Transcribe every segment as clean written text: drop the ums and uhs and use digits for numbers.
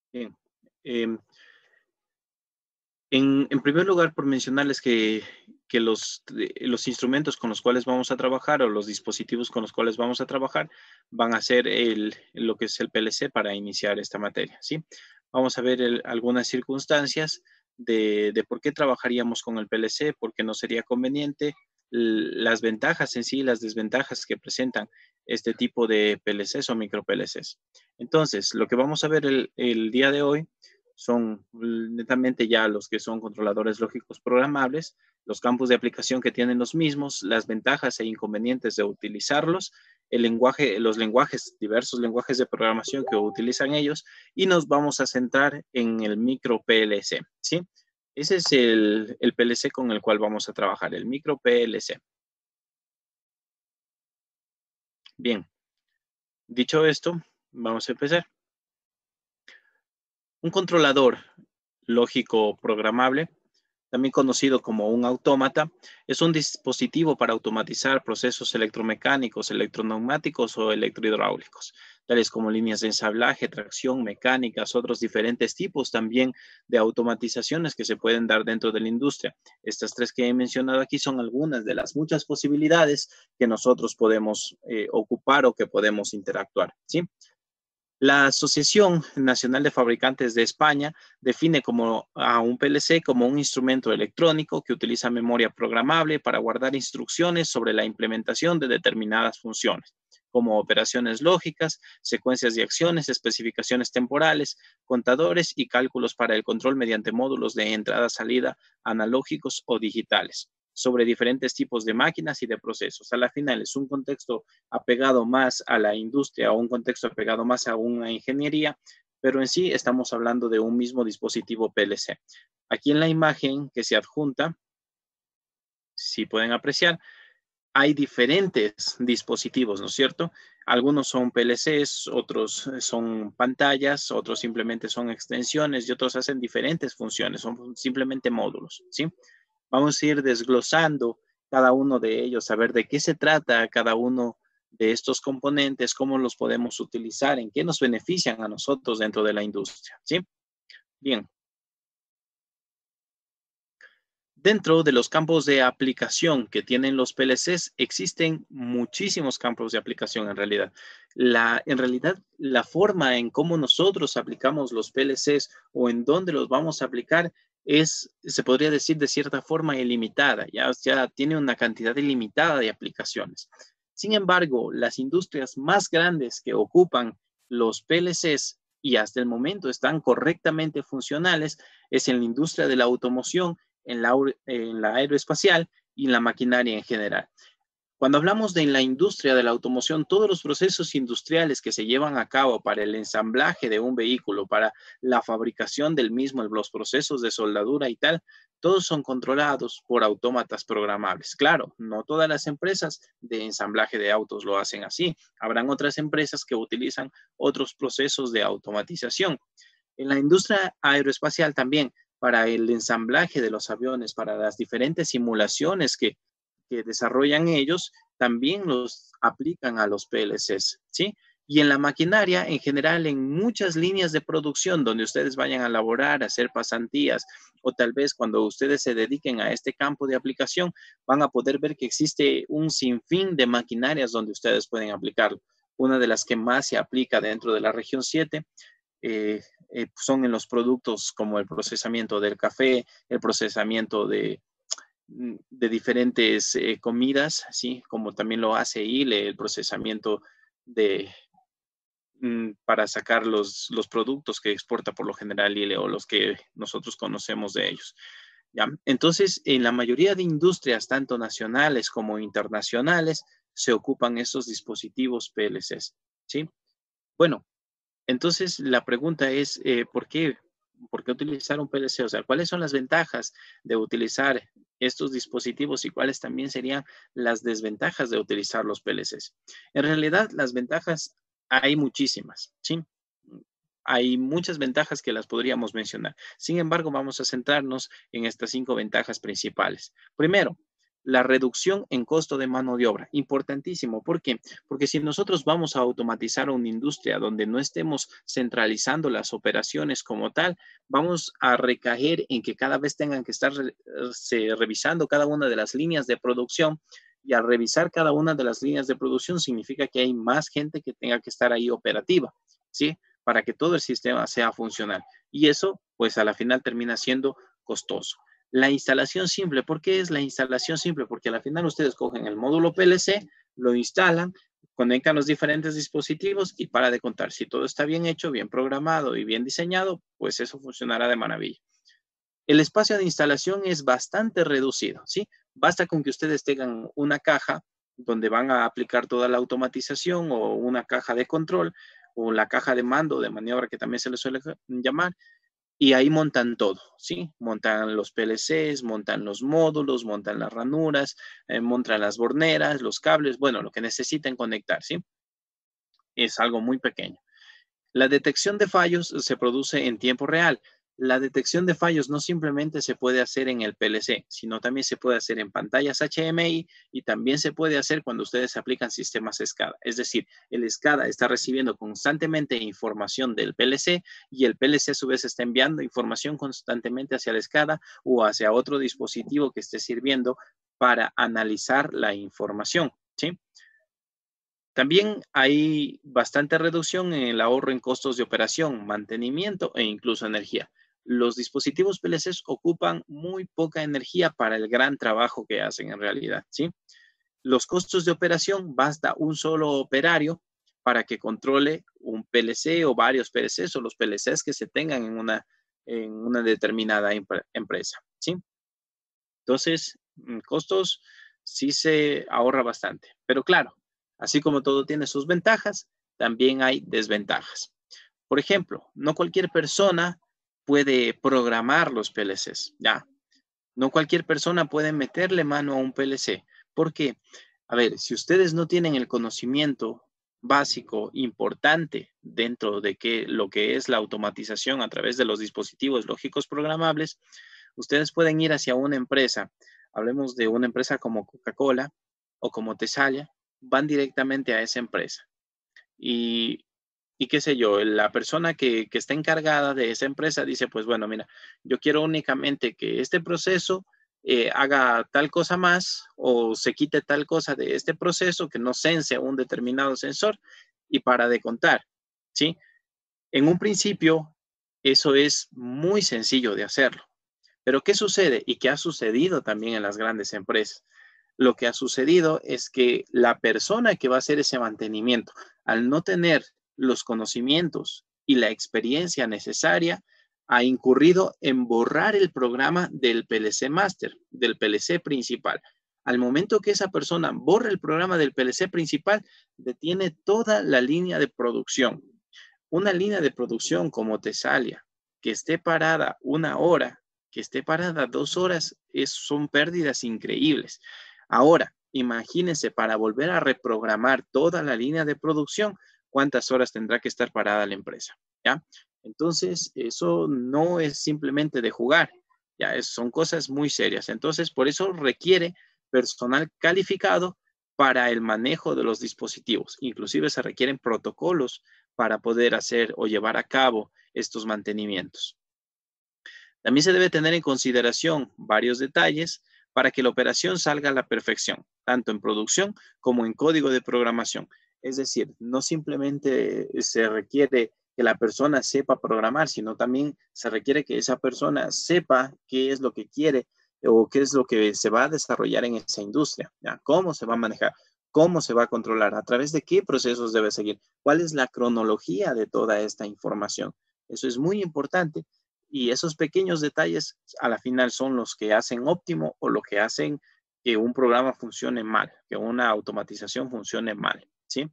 Bien. Em, en primer lugar, por mencionarles que los instrumentos con los cuales vamos a trabajar o los dispositivos con los cuales vamos a trabajar van a ser lo que es el PLC para iniciar esta materia, ¿sí? Vamos a ver algunas circunstancias de por qué trabajaríamos con el PLC, por qué no sería conveniente, las ventajas en sí, las desventajas que presentan este tipo de PLCs o micro PLCs. Entonces, lo que vamos a ver el día de hoy son netamente ya los que son controladores lógicos programables, los campos de aplicación que tienen los mismos, las ventajas e inconvenientes de utilizarlos, el lenguaje, los lenguajes, diversos lenguajes de programación que utilizan ellos, y nos vamos a centrar en el micro PLC, ¿sí? Ese es el PLC con el cual vamos a trabajar, el micro PLC. Bien, dicho esto, vamos a empezar. Un controlador lógico programable, también conocido como un autómata, es un dispositivo para automatizar procesos electromecánicos, electroneumáticos o electrohidráulicos, tales como líneas de ensamblaje, tracción, mecánicas, otros diferentes tipos también de automatizaciones que se pueden dar dentro de la industria. Estas tres que he mencionado aquí son algunas de las muchas posibilidades que nosotros podemos ocupar o que podemos interactuar, ¿sí? La Asociación Nacional de Fabricantes de España define a un PLC como un instrumento electrónico que utiliza memoria programable para guardar instrucciones sobre la implementación de determinadas funciones, como operaciones lógicas, secuencias de acciones, especificaciones temporales, contadores y cálculos para el control mediante módulos de entrada-salida analógicos o digitales sobre diferentes tipos de máquinas y de procesos. A la final es un contexto apegado más a la industria o un contexto apegado más a una ingeniería, pero en sí estamos hablando de un mismo dispositivo PLC. Aquí en la imagen que se adjunta, si pueden apreciar, hay diferentes dispositivos, ¿no es cierto? Algunos son PLCs, otros son pantallas, otros simplemente son extensiones y otros hacen diferentes funciones, son simplemente módulos, ¿sí? Vamos a ir desglosando cada uno de ellos, a ver de qué se trata cada uno de estos componentes, cómo los podemos utilizar, en qué nos benefician a nosotros dentro de la industria, ¿sí? Bien, dentro de los campos de aplicación que tienen los PLCs, existen muchísimos campos de aplicación en realidad. La forma en cómo nosotros aplicamos los PLCs o en dónde los vamos a aplicar se podría decir de cierta forma ilimitada, ya tiene una cantidad ilimitada de aplicaciones. Sin embargo, las industrias más grandes que ocupan los PLCs y hasta el momento están correctamente funcionales es en la industria de la automoción, en la aeroespacial y en la maquinaria en general. Cuando hablamos de la industria de la automoción, todos los procesos industriales que se llevan a cabo para el ensamblaje de un vehículo, para la fabricación del mismo, los procesos de soldadura y tal, todos son controlados por autómatas programables. Claro, no todas las empresas de ensamblaje de autos lo hacen así. Habrán otras empresas que utilizan otros procesos de automatización. En la industria aeroespacial también, para el ensamblaje de los aviones, para las diferentes simulaciones que desarrollan ellos, también los aplican a los PLCs, ¿sí? Y en la maquinaria, en general, en muchas líneas de producción donde ustedes vayan a laborar, a hacer pasantías, o tal vez cuando ustedes se dediquen a este campo de aplicación, van a poder ver que existe un sinfín de maquinarias donde ustedes pueden aplicarlo. Una de las que más se aplica dentro de la región 7 son en los productos como el procesamiento del café, el procesamiento de diferentes comidas, ¿sí? Como también lo hace ILE, el procesamiento de, para sacar los productos que exporta por lo general ILE o los que nosotros conocemos de ellos. ¿Ya? Entonces, en la mayoría de industrias, tanto nacionales como internacionales, se ocupan estos dispositivos PLCs, ¿sí? Bueno, entonces la pregunta es, ¿por qué utilizar un PLC? O sea, ¿cuáles son las ventajas de utilizar estos dispositivos y cuáles también serían las desventajas de utilizar los PLCs? En realidad, las ventajas hay muchísimas, ¿sí? Hay muchas ventajas que las podríamos mencionar. Sin embargo, vamos a centrarnos en estas 5 ventajas principales. Primero, La reducción en costo de mano de obra, importantísimo. ¿Por qué? Porque si nosotros vamos a automatizar una industria donde no estemos centralizando las operaciones como tal, vamos a recaer en que cada vez tengan que estar revisando cada una de las líneas de producción, y al revisar cada una de las líneas de producción significa que hay más gente que tenga que estar ahí operativa, ¿sí? Para que todo el sistema sea funcional. Y eso, pues a la final termina siendo costoso. La instalación simple, ¿por qué es la instalación simple? Porque al final ustedes cogen el módulo PLC, lo instalan, conectan los diferentes dispositivos y para de contar. Si todo está bien hecho, bien programado y bien diseñado, pues eso funcionará de maravilla. El espacio de instalación es bastante reducido, ¿sí? Basta con que ustedes tengan una caja donde van a aplicar toda la automatización, o una caja de control, o la caja de mando de maniobra que también se le suele llamar, y ahí montan todo, ¿sí? Montan los PLCs, montan los módulos, montan las ranuras, montan las borneras, los cables, bueno, lo que necesiten conectar, ¿sí? Es algo muy pequeño. La detección de fallos se produce en tiempo real. La detección de fallos no simplemente se puede hacer en el PLC, sino también se puede hacer en pantallas HMI, y también se puede hacer cuando ustedes aplican sistemas SCADA. Es decir, el SCADA está recibiendo constantemente información del PLC, y el PLC a su vez está enviando información constantemente hacia el SCADA o hacia otro dispositivo que esté sirviendo para analizar la información, ¿sí? También hay bastante reducción en el ahorro en costos de operación, mantenimiento e incluso energía. Los dispositivos PLCs ocupan muy poca energía para el gran trabajo que hacen en realidad, ¿sí? Los costos de operación, basta un solo operario para que controle un PLC o varios PLCs, o los PLCs que se tengan en una determinada empresa, ¿sí? Entonces, costos sí se ahorra bastante. Pero claro, así como todo tiene sus ventajas, también hay desventajas. Por ejemplo, no cualquier persona puede programar los PLCs, ¿ya? No cualquier persona puede meterle mano a un PLC. ¿Por qué? A ver, si ustedes no tienen el conocimiento básico importante dentro de lo que es la automatización a través de los dispositivos lógicos programables, ustedes pueden ir hacia una empresa. Hablemos de una empresa como Coca-Cola o como Tesalia, van directamente a esa empresa. Y qué sé yo, la persona que está encargada de esa empresa dice, pues bueno, mira, yo quiero únicamente que este proceso haga tal cosa más, o se quite tal cosa de este proceso, que no sense un determinado sensor, y para de contar, ¿sí? En un principio, eso es muy sencillo de hacerlo. Pero ¿qué sucede? Y qué ha sucedido también en las grandes empresas. Lo que ha sucedido es que la persona que va a hacer ese mantenimiento, al no tener los conocimientos y la experiencia necesaria, ha incurrido en borrar el programa del PLC Master, del PLC principal. Al momento que esa persona borra el programa del PLC principal, detiene toda la línea de producción. Una línea de producción como Tesalia, que esté parada una hora, que esté parada 2 horas, son pérdidas increíbles. Ahora, imagínense, para volver a reprogramar toda la línea de producción, ¿cuántas horas tendrá que estar parada la empresa? ¿Ya? Entonces, eso no es simplemente de jugar, ya son cosas muy serias. Entonces, por eso requiere personal calificado para el manejo de los dispositivos. Inclusive se requieren protocolos para poder hacer o llevar a cabo estos mantenimientos. También se debe tener en consideración varios detalles para que la operación salga a la perfección, tanto en producción como en código de programación. Es decir, no simplemente se requiere que la persona sepa programar, sino también se requiere que esa persona sepa qué es lo que quiere o qué es lo que se va a desarrollar en esa industria, ¿ya? Cómo se va a manejar, cómo se va a controlar, a través de qué procesos debe seguir, cuál es la cronología de toda esta información. Eso es muy importante, y esos pequeños detalles a la final son los que hacen óptimo, o lo que hacen que un programa funcione mal, que una automatización funcione mal, ¿sí?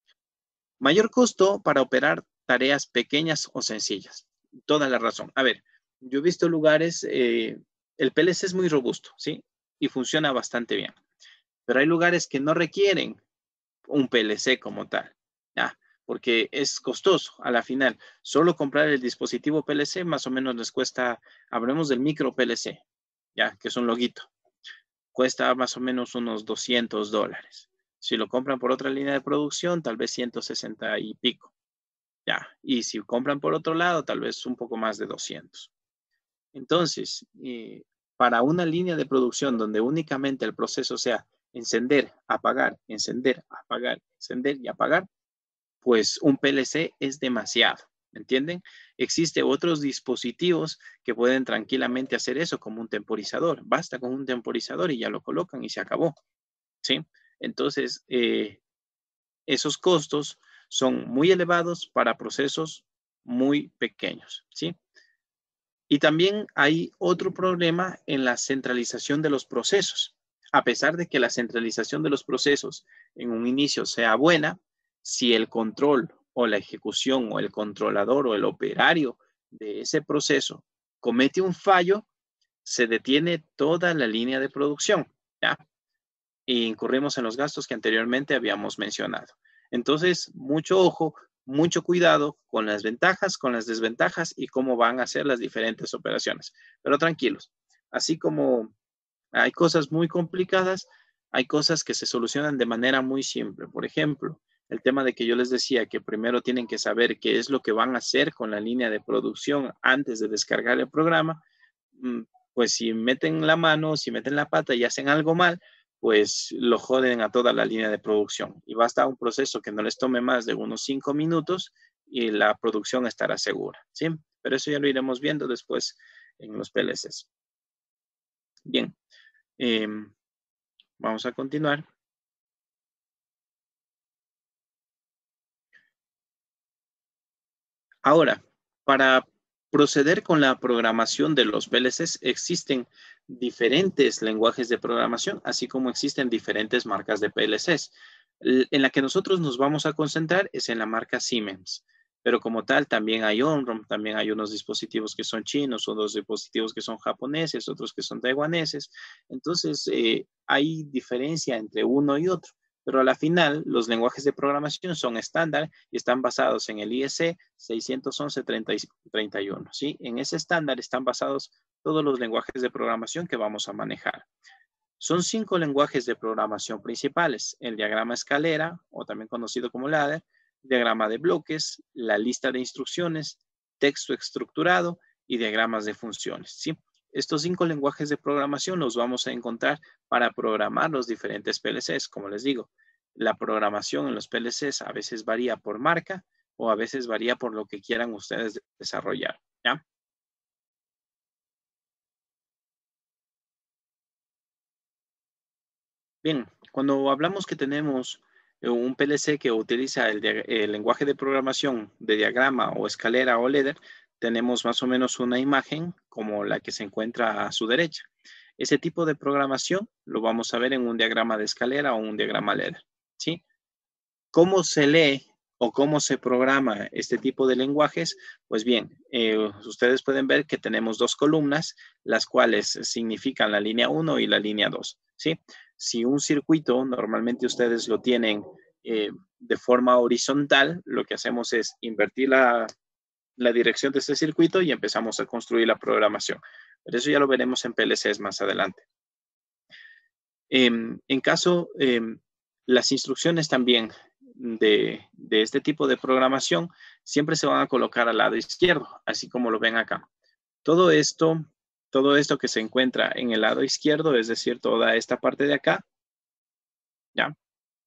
Mayor costo para operar tareas pequeñas o sencillas. Toda la razón. A ver, yo he visto lugares, el PLC es muy robusto, ¿sí? Y funciona bastante bien. Pero hay lugares que no requieren un PLC como tal, ¿ya? Porque es costoso a la final. Solo comprar el dispositivo PLC más o menos les cuesta, hablemos del micro PLC, ¿ya? Que es un loguito. cuesta más o menos unos $200. Si lo compran por otra línea de producción, tal vez 160 y pico. Ya, y si compran por otro lado, tal vez un poco más de 200. Entonces, para una línea de producción donde únicamente el proceso sea encender, apagar, encender, apagar, encender y apagar, pues un PLC es demasiado, ¿me entienden? Existen otros dispositivos que pueden tranquilamente hacer eso, como un temporizador. Basta con un temporizador y ya lo colocan y se acabó, ¿sí? Entonces, esos costos son muy elevados para procesos muy pequeños, ¿sí? Y también hay otro problema en la centralización de los procesos. A pesar de que la centralización de los procesos en un inicio sea buena, si el control o la ejecución o el controlador o el operario de ese proceso comete un fallo, se detiene toda la línea de producción, ¿ya? E incurrimos en los gastos que anteriormente habíamos mencionado. Entonces, mucho ojo, mucho cuidado con las ventajas, con las desventajas y cómo van a ser las diferentes operaciones. Pero tranquilos, así como hay cosas muy complicadas, hay cosas que se solucionan de manera muy simple. Por ejemplo, el tema de que yo les decía que primero tienen que saber qué es lo que van a hacer con la línea de producción antes de descargar el programa. Pues si meten la mano, si meten la pata y hacen algo mal, pues lo joden a toda la línea de producción. Y basta un proceso que no les tome más de unos 5 minutos y la producción estará segura, ¿sí? Pero eso ya lo iremos viendo después en los PLCs. Bien, vamos a continuar. Ahora, para proceder con la programación de los PLCs, existen diferentes lenguajes de programación, así como existen diferentes marcas de PLCs. En la que nosotros nos vamos a concentrar es en la marca Siemens, pero como tal también hay Omron, también hay unos dispositivos que son chinos, otros dispositivos que son japoneses, otros que son taiwaneses. Entonces, hay diferencia entre uno y otro. Pero a la final, los lenguajes de programación son estándar y están basados en el IEC 611-31, ¿sí? En ese estándar están basados todos los lenguajes de programación que vamos a manejar. Son 5 lenguajes de programación principales: el diagrama escalera, o también conocido como ladder, diagrama de bloques, la lista de instrucciones, texto estructurado y diagramas de funciones, ¿sí? Estos 5 lenguajes de programación los vamos a encontrar para programar los diferentes PLCs. Como les digo, la programación en los PLCs a veces varía por marca o a veces varía por lo que quieran ustedes desarrollar, ¿ya? Bien, cuando hablamos que tenemos un PLC que utiliza el lenguaje de programación de diagrama o escalera o ladder, tenemos más o menos una imagen como la que se encuentra a su derecha. Ese tipo de programación lo vamos a ver en un diagrama de escalera o un diagrama ladder, ¿sí? ¿Cómo se lee o cómo se programa este tipo de lenguajes? Pues bien, ustedes pueden ver que tenemos 2 columnas, las cuales significan la línea 1 y la línea 2, ¿sí? Si un circuito, normalmente ustedes lo tienen de forma horizontal, lo que hacemos es invertir la dirección de este circuito y empezamos a construir la programación. Pero eso ya lo veremos en PLCs más adelante. En caso, las instrucciones también de este tipo de programación siempre se van a colocar al lado izquierdo, así como lo ven acá. Todo esto, todo esto que se encuentra en el lado izquierdo, es decir, toda esta parte de acá, ¿ya?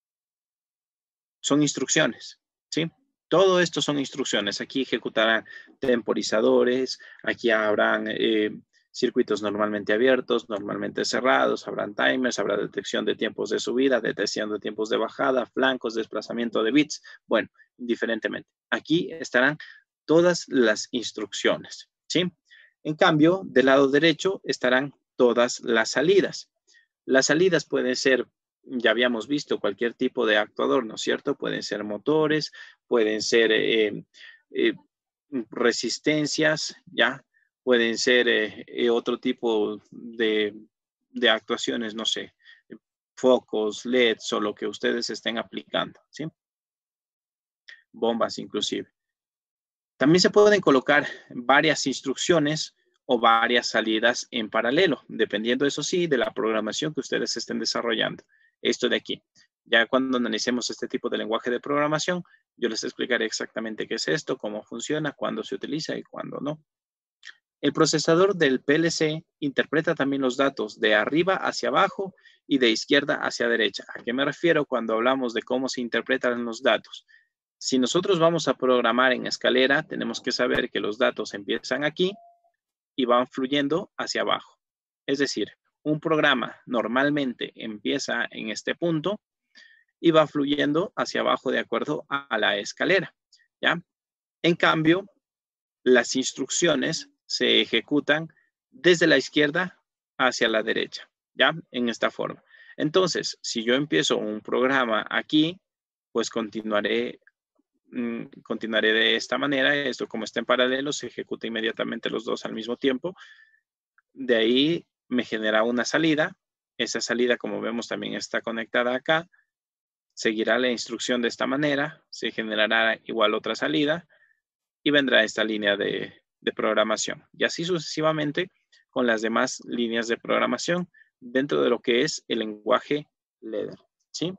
Son instrucciones, ¿sí? Todo esto son instrucciones. Aquí ejecutarán temporizadores, aquí habrán circuitos normalmente abiertos, normalmente cerrados, habrán timers, habrá detección de tiempos de subida, detección de tiempos de bajada, flancos, desplazamiento de bits. Bueno, indiferentemente. Aquí estarán todas las instrucciones, ¿sí? En cambio, del lado derecho estarán todas las salidas. Las salidas pueden ser, ya habíamos visto, cualquier tipo de actuador, ¿no es cierto? Pueden ser motores, pueden ser eh, resistencias, ¿ya? Pueden ser otro tipo de actuaciones, no sé, focos, LEDs o lo que ustedes estén aplicando, ¿sí? Bombas inclusive. También se pueden colocar varias instrucciones o varias salidas en paralelo, dependiendo, eso sí, de la programación que ustedes estén desarrollando. Esto de aquí. Ya cuando analicemos este tipo de lenguaje de programación, yo les explicaré exactamente qué es esto, cómo funciona, cuándo se utiliza y cuándo no. El procesador del PLC interpreta también los datos de arriba hacia abajo y de izquierda hacia derecha. ¿A qué me refiero cuando hablamos de cómo se interpretan los datos? Si nosotros vamos a programar en escalera, tenemos que saber que los datos empiezan aquí y van fluyendo hacia abajo. Es decir, un programa normalmente empieza en este punto y va fluyendo hacia abajo de acuerdo a la escalera, ¿ya? En cambio, las instrucciones se ejecutan desde la izquierda hacia la derecha, ¿ya? En esta forma. Entonces, si yo empiezo un programa aquí, pues continuaré de esta manera. Esto, como está en paralelo, se ejecuta inmediatamente los dos al mismo tiempo. De ahí me genera una salida. Esa salida, como vemos, también está conectada acá. Seguirá la instrucción de esta manera. Se generará igual otra salida y vendrá esta línea de programación. Y así sucesivamente con las demás líneas de programación dentro de lo que es el lenguaje Ladder, ¿sí?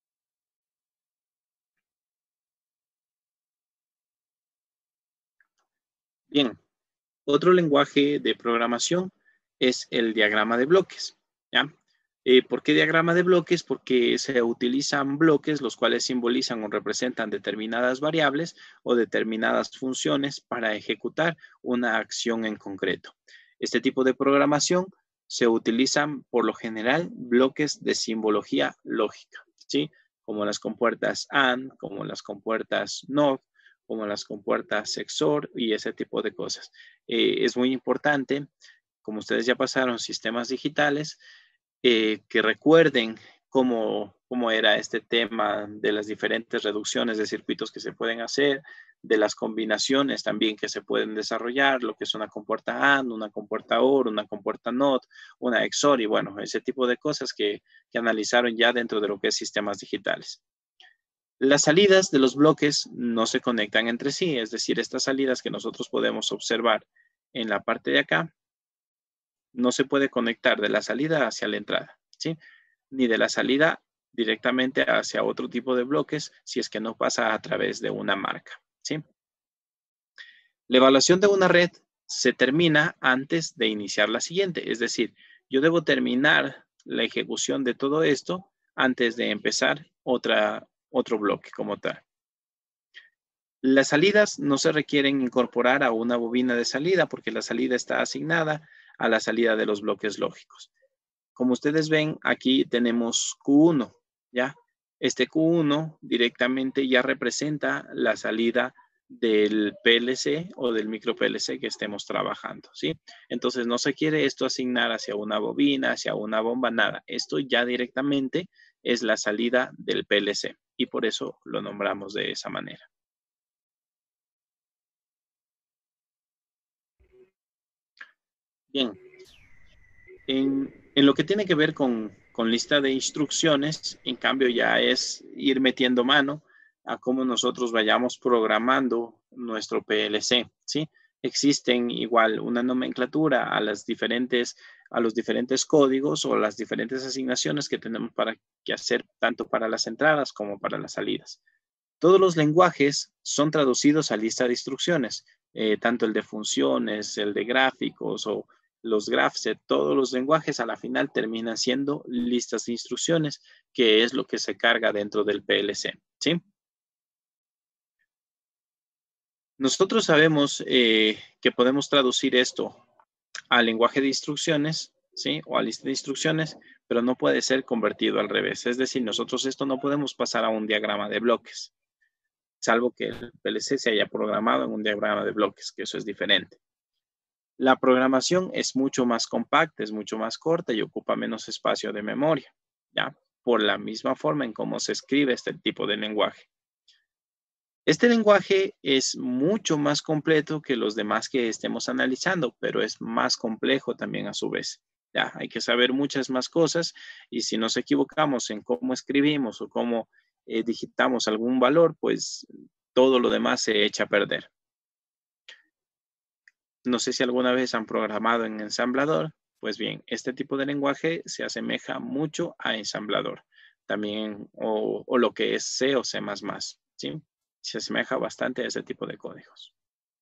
Bien, otro lenguaje de programación es el diagrama de bloques, ¿ya? ¿Por qué diagrama de bloques? Porque se utilizan bloques los cuales simbolizan o representan determinadas variables o determinadas funciones para ejecutar una acción en concreto. Este tipo de programación se utilizan por lo general bloques de simbología lógica, ¿sí? Como las compuertas AND, como las compuertas NOT, como las compuertas XOR y ese tipo de cosas. Es muy importante, como ustedes ya pasaron sistemas digitales, que recuerden cómo era este tema de las diferentes reducciones de circuitos que se pueden hacer, de las combinaciones también que se pueden desarrollar, lo que es una compuerta AND, una compuerta OR, una compuerta NOT, una XOR y bueno, ese tipo de cosas que analizaron ya dentro de lo que es sistemas digitales. Las salidas de los bloques no se conectan entre sí, es decir, estas salidas que nosotros podemos observar en la parte de acá, no se puede conectar de la salida hacia la entrada, ¿sí? Ni de la salida directamente hacia otro tipo de bloques si es que no pasa a través de una marca, ¿sí? La evaluación de una red se termina antes de iniciar la siguiente, es decir, yo debo terminar la ejecución de todo esto antes de empezar otro bloque como tal. Las salidas no se requieren incorporar a una bobina de salida porque la salida está asignada a la salida de los bloques lógicos. Como ustedes ven, aquí tenemos Q1, ¿ya? Este Q1 directamente ya representa la salida del PLC o del micro PLC que estemos trabajando, ¿sí? Entonces no se quiere esto asignar hacia una bobina, hacia una bomba, nada. Esto ya directamente es la salida del PLC y por eso lo nombramos de esa manera. Bien, en lo que tiene que ver con lista de instrucciones, en cambio ya es ir metiendo mano a cómo nosotros vayamos programando nuestro PLC, ¿sí? Existen igual una nomenclatura a los diferentes códigos o las diferentes asignaciones que tenemos para que hacer tanto para las entradas como para las salidas. Todos los lenguajes son traducidos a lista de instrucciones, tanto el de funciones, el de gráficos o los graphset, todos los lenguajes a la final terminan siendo listas de instrucciones, que es lo que se carga dentro del PLC, ¿sí? Nosotros sabemos que podemos traducir esto al lenguaje de instrucciones, ¿sí? O a lista de instrucciones, pero no puede ser convertido al revés. Es decir, nosotros esto no podemos pasar a un diagrama de bloques, salvo que el PLC se haya programado en un diagrama de bloques, que eso es diferente. La programación es mucho más compacta, es mucho más corta y ocupa menos espacio de memoria, ¿ya? Por la misma forma en cómo se escribe este tipo de lenguaje. Este lenguaje es mucho más completo que los demás que estemos analizando, pero es más complejo también a su vez. Ya, hay que saber muchas más cosas y si nos equivocamos en cómo escribimos o cómo digitamos algún valor, pues todo lo demás se echa a perder. No sé si alguna vez han programado en ensamblador. Pues bien, este tipo de lenguaje se asemeja mucho a ensamblador. También, o lo que es C o C++, ¿sí? Se asemeja bastante a ese tipo de códigos.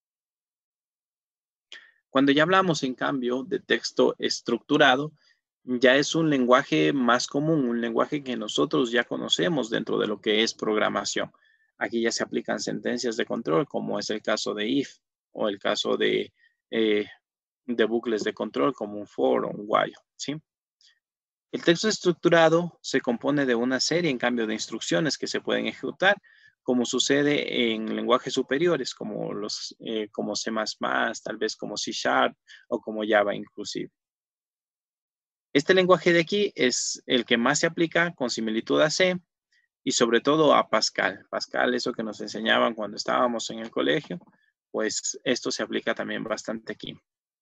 Cuando ya hablamos, en cambio, de texto estructurado, ya es un lenguaje más común, un lenguaje que nosotros ya conocemos dentro de lo que es programación. Aquí ya se aplican sentencias de control, como es el caso de if o el caso eh, de bucles de control, como un for o un while, ¿sí? El texto estructurado se compone de una serie, en cambio, de instrucciones que se pueden ejecutar, como sucede en lenguajes superiores, como C++, tal vez como C# o como Java inclusive. Este lenguaje de aquí es el que más se aplica con similitud a C y sobre todo a Pascal. Pascal, eso que nos enseñaban cuando estábamos en el colegio, pues esto se aplica también bastante aquí.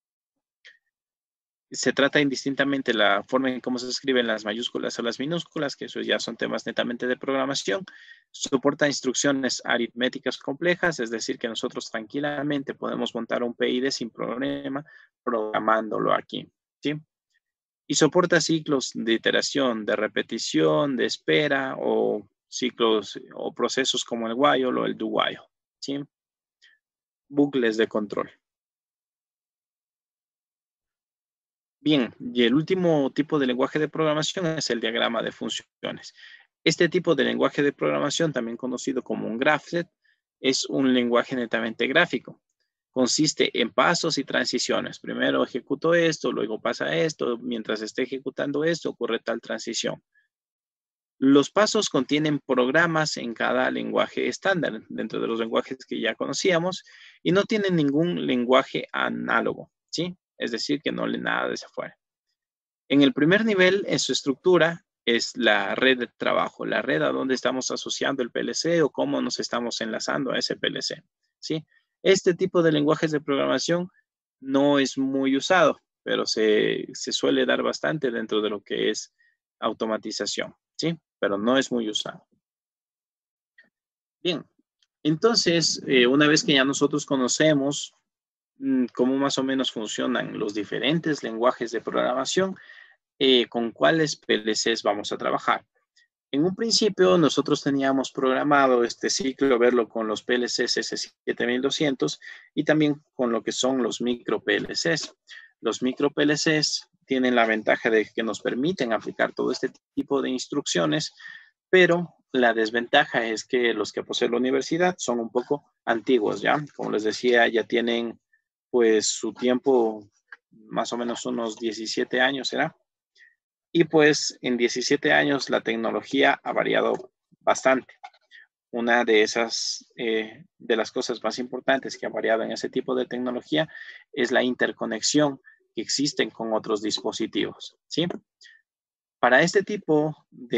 Se trata indistintamente la forma en cómo se escriben las mayúsculas o las minúsculas, que eso ya son temas netamente de programación. Soporta instrucciones aritméticas complejas, es decir, que nosotros tranquilamente podemos montar un PID sin problema programándolo aquí, ¿sí? Y soporta ciclos de iteración, de repetición, de espera o ciclos o procesos como el while o el do while, ¿sí? Bucles de control. Bien, y el último tipo de lenguaje de programación es el diagrama de funciones. Este tipo de lenguaje de programación, también conocido como un graphic, es un lenguaje netamente gráfico. Consiste en pasos y transiciones. Primero ejecuto esto, luego pasa esto, mientras esté ejecutando esto, ocurre tal transición. Los pasos contienen programas en cada lenguaje estándar, dentro de los lenguajes que ya conocíamos, y no tienen ningún lenguaje análogo, ¿sí? Es decir, que no lee nada desde afuera. En el primer nivel, en su estructura, es la red de trabajo, la red a donde estamos asociando el PLC o cómo nos estamos enlazando a ese PLC, ¿sí? Este tipo de lenguajes de programación no es muy usado, pero se suele dar bastante dentro de lo que es automatización, ¿sí? Pero no es muy usado. Bien, entonces, una vez que ya nosotros conocemos cómo más o menos funcionan los diferentes lenguajes de programación, con cuáles PLCs vamos a trabajar. En un principio, nosotros teníamos programado este ciclo, verlo con los PLCs S7200 y también con lo que son los micro PLCs. Los micro PLCs tienen la ventaja de que nos permiten aplicar todo este tipo de instrucciones, pero la desventaja es que los que posee la universidad son un poco antiguos, ¿ya? Como les decía, ya tienen pues su tiempo, más o menos unos 17 años, ¿será? Y pues en 17 años la tecnología ha variado bastante. Una de de las cosas más importantes que ha variado en ese tipo de tecnología es la interconexión que existen con otros dispositivos, ¿sí? Para este tipo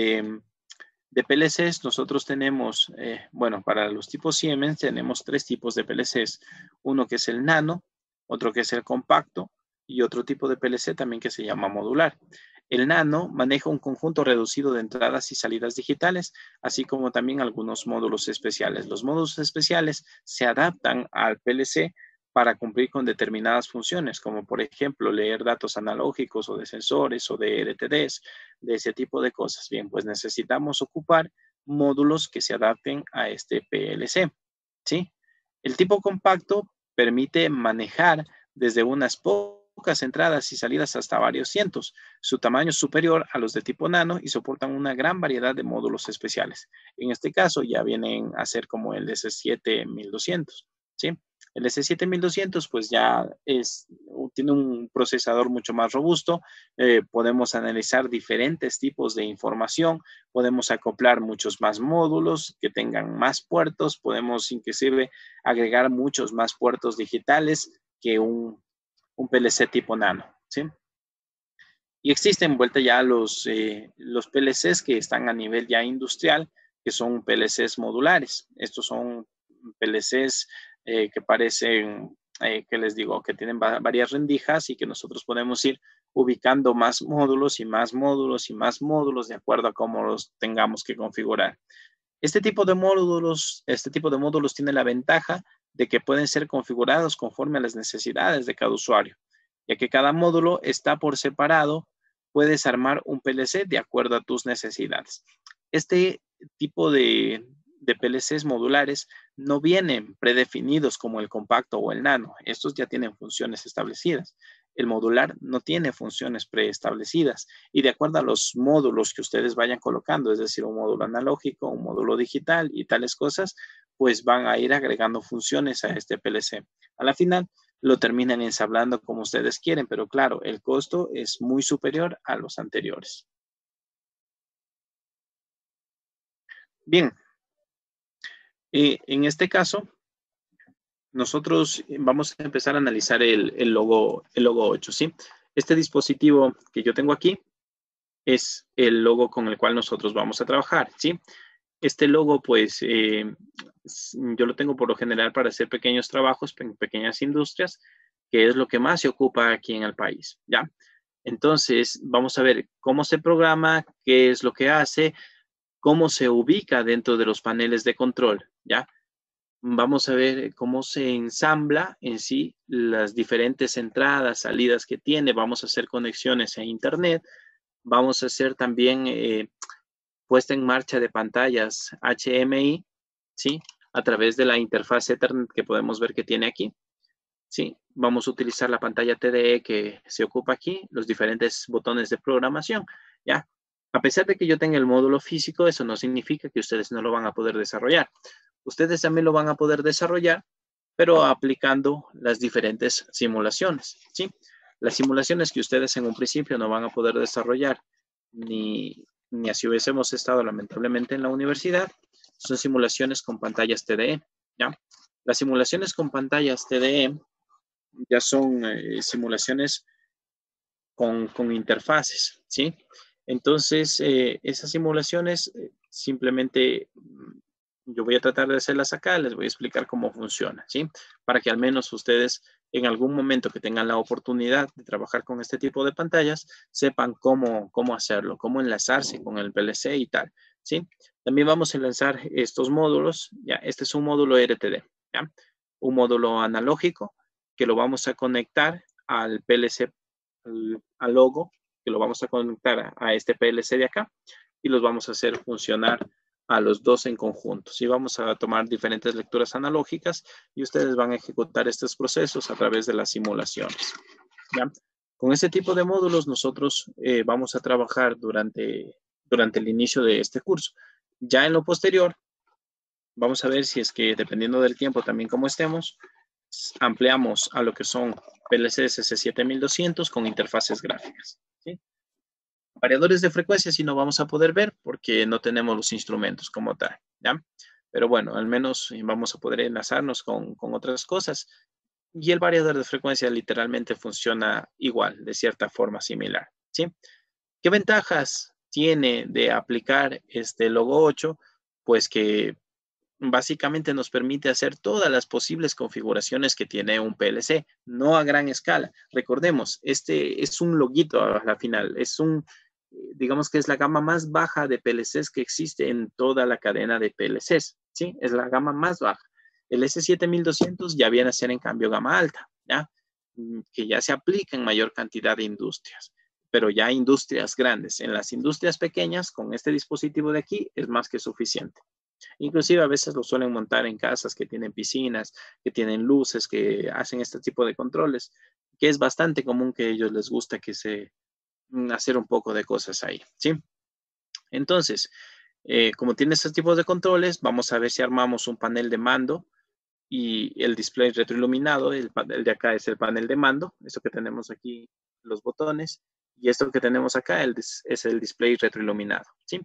de PLCs nosotros tenemos, bueno, para los tipos Siemens tenemos tres tipos de PLCs. Uno que es el nano, otro que es el compacto y otro tipo de PLC también que se llama modular. El nano maneja un conjunto reducido de entradas y salidas digitales, así como también algunos módulos especiales. Los módulos especiales se adaptan al PLC para cumplir con determinadas funciones, como por ejemplo leer datos analógicos o de sensores o de RTDs, de ese tipo de cosas. Bien, pues necesitamos ocupar módulos que se adapten a este PLC, ¿sí? El tipo compacto permite manejar desde unas pocas entradas y salidas hasta varios cientos. Su tamaño es superior a los de tipo nano y soportan una gran variedad de módulos especiales. En este caso ya vienen a ser como el S7200, ¿sí? El S7200 pues ya tiene un procesador mucho más robusto, podemos analizar diferentes tipos de información, podemos acoplar muchos más módulos que tengan más puertos, podemos inclusive agregar muchos más puertos digitales que un PLC tipo nano, ¿sí? Y existen vuelta ya los PLCs que están a nivel ya industrial, que son PLCs modulares. Estos son PLCs que parecen, que les digo, que tienen varias rendijas y que nosotros podemos ir ubicando más módulos y más módulos y más módulos de acuerdo a cómo los tengamos que configurar. Este tipo de módulos tiene la ventaja de que pueden ser configurados conforme a las necesidades de cada usuario, ya que cada módulo está por separado. Puedes armar un PLC de acuerdo a tus necesidades. Este tipo de PLCs modulares no vienen predefinidos como el compacto o el nano. Estos ya tienen funciones establecidas. El modular no tiene funciones preestablecidas y de acuerdo a los módulos que ustedes vayan colocando, es decir, un módulo analógico, un módulo digital y tales cosas, pues van a ir agregando funciones a este PLC. A la final lo terminan ensablando como ustedes quieren, pero claro, el costo es muy superior a los anteriores. Bien, en este caso, nosotros vamos a empezar a analizar el logo 8, ¿sí? Este dispositivo que yo tengo aquí es el logo con el cual nosotros vamos a trabajar, ¿sí? Este logo, pues, yo lo tengo por lo general para hacer pequeños trabajos en pequeñas industrias, que es lo que más se ocupa aquí en el país, ¿ya? Entonces, vamos a ver cómo se programa, qué es lo que hace, cómo se ubica dentro de los paneles de control, ¿ya? Vamos a ver cómo se ensambla en sí las diferentes entradas, salidas que tiene. Vamos a hacer conexiones a Internet. Vamos a hacer también puesta en marcha de pantallas HMI, ¿sí? A través de la interfaz Ethernet que podemos ver que tiene aquí. Sí, vamos a utilizar la pantalla TDE que se ocupa aquí, los diferentes botones de programación, ¿ya? A pesar de que yo tenga el módulo físico, eso no significa que ustedes no lo van a poder desarrollar. Ustedes también lo van a poder desarrollar, pero aplicando las diferentes simulaciones, ¿sí? Las simulaciones que ustedes en un principio no van a poder desarrollar, ni así hubiésemos estado lamentablemente en la universidad, son simulaciones con pantallas TDE, ¿ya? Las simulaciones con pantallas TDE ya son simulaciones con interfaces, ¿sí? Entonces, esas simulaciones simplemente yo voy a tratar de hacerlas acá, les voy a explicar cómo funciona, ¿sí? Para que al menos ustedes en algún momento que tengan la oportunidad de trabajar con este tipo de pantallas, sepan cómo hacerlo, cómo enlazarse con el PLC y tal, ¿sí? También vamos a enlazar estos módulos, ya, este es un módulo RTD, ¿ya? Un módulo analógico que lo vamos a conectar al PLC, al logo, que lo vamos a conectar a este PLC de acá y los vamos a hacer funcionar a los dos en conjunto. Sí, vamos a tomar diferentes lecturas analógicas y ustedes van a ejecutar estos procesos a través de las simulaciones. ¿Ya? Con este tipo de módulos nosotros vamos a trabajar durante el inicio de este curso. Ya en lo posterior, vamos a ver si es que dependiendo del tiempo también como estemos, ampliamos a lo que son PLCs S7200 con interfaces gráficas. ¿Sí? Variadores de frecuencia sí no vamos a poder ver porque no tenemos los instrumentos como tal, ¿ya? Pero bueno, al menos vamos a poder enlazarnos con otras cosas. Y el variador de frecuencia literalmente funciona igual, de cierta forma similar, ¿sí? ¿Qué ventajas tiene de aplicar este logo 8? Pues que básicamente nos permite hacer todas las posibles configuraciones que tiene un PLC, no a gran escala. Recordemos, este es un loguito a la final, es digamos que es la gama más baja de PLCs que existe en toda la cadena de PLCs, ¿sí? Es la gama más baja. El S7200 ya viene a ser en cambio gama alta, ¿ya? Que ya se aplica en mayor cantidad de industrias, pero ya industrias grandes. En las industrias pequeñas, con este dispositivo de aquí, es más que suficiente. Inclusive a veces lo suelen montar en casas que tienen piscinas, que tienen luces, que hacen este tipo de controles, que es bastante común que a ellos les gusta hacer un poco de cosas ahí, ¿sí? Entonces, como tiene este tipo de controles, vamos a ver si armamos un panel de mando y el display retroiluminado, el de acá es el panel de mando, esto que tenemos aquí, los botones, y esto que tenemos acá es el display retroiluminado, ¿sí?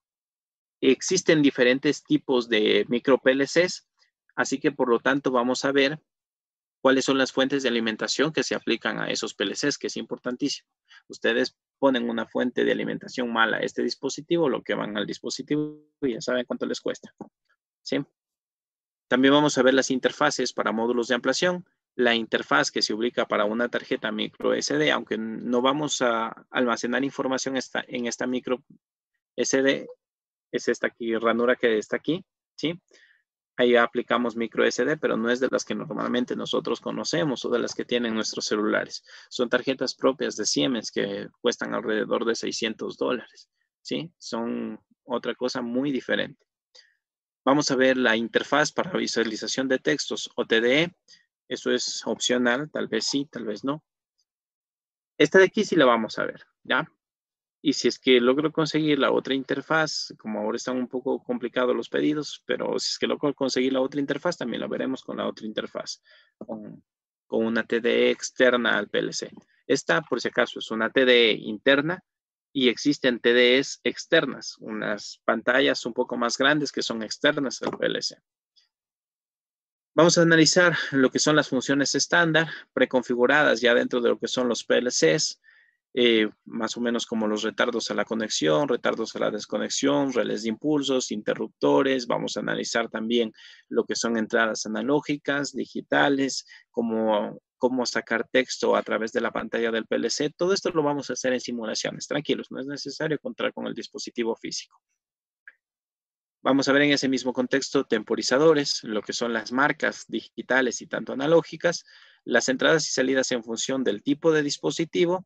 Existen diferentes tipos de micro PLCs, así que por lo tanto vamos a ver cuáles son las fuentes de alimentación que se aplican a esos PLCs, que es importantísimo. Ustedes ponen una fuente de alimentación mala a este dispositivo, lo que van al dispositivo y ya saben cuánto les cuesta, ¿sí? También vamos a ver las interfaces para módulos de ampliación, la interfaz que se ubica para una tarjeta micro SD, aunque no vamos a almacenar información en esta micro SD, es esta aquí, ranura que está aquí, ¿sí? Ahí aplicamos micro SD, pero no es de las que normalmente nosotros conocemos o de las que tienen nuestros celulares. Son tarjetas propias de Siemens que cuestan alrededor de $600, ¿sí? Son otra cosa muy diferente. Vamos a ver la interfaz para visualización de textos o TDE. Eso es opcional, tal vez sí, tal vez no. Esta de aquí sí la vamos a ver, ¿ya? Y si es que logro conseguir la otra interfaz, como ahora están un poco complicados los pedidos, pero si es que logro conseguir la otra interfaz, también la veremos con la otra interfaz, con una TDE externa al PLC. Esta, por si acaso, es una TDE interna y existen TDEs externas, unas pantallas un poco más grandes que son externas al PLC. Vamos a analizar lo que son las funciones estándar preconfiguradas ya dentro de lo que son los PLCs, más o menos como los retardos a la conexión, retardos a la desconexión, relés de impulsos, interruptores. Vamos a analizar también lo que son entradas analógicas, digitales, cómo sacar texto a través de la pantalla del PLC. Todo esto lo vamos a hacer en simulaciones. Tranquilos, no es necesario contar con el dispositivo físico. Vamos a ver en ese mismo contexto temporizadores, lo que son las marcas digitales y tanto analógicas, las entradas y salidas en función del tipo de dispositivo.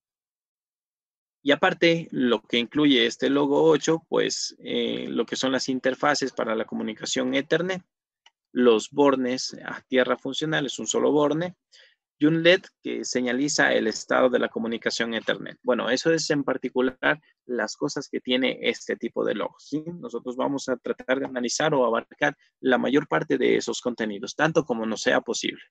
Y aparte, lo que incluye este logo 8, pues lo que son las interfaces para la comunicación Ethernet, los bornes a tierra funcional, es un solo borne, y un LED que señaliza el estado de la comunicación Ethernet. Bueno, eso es en particular las cosas que tiene este tipo de logos, ¿sí? Nosotros vamos a tratar de analizar o abarcar la mayor parte de esos contenidos, tanto como nos sea posible.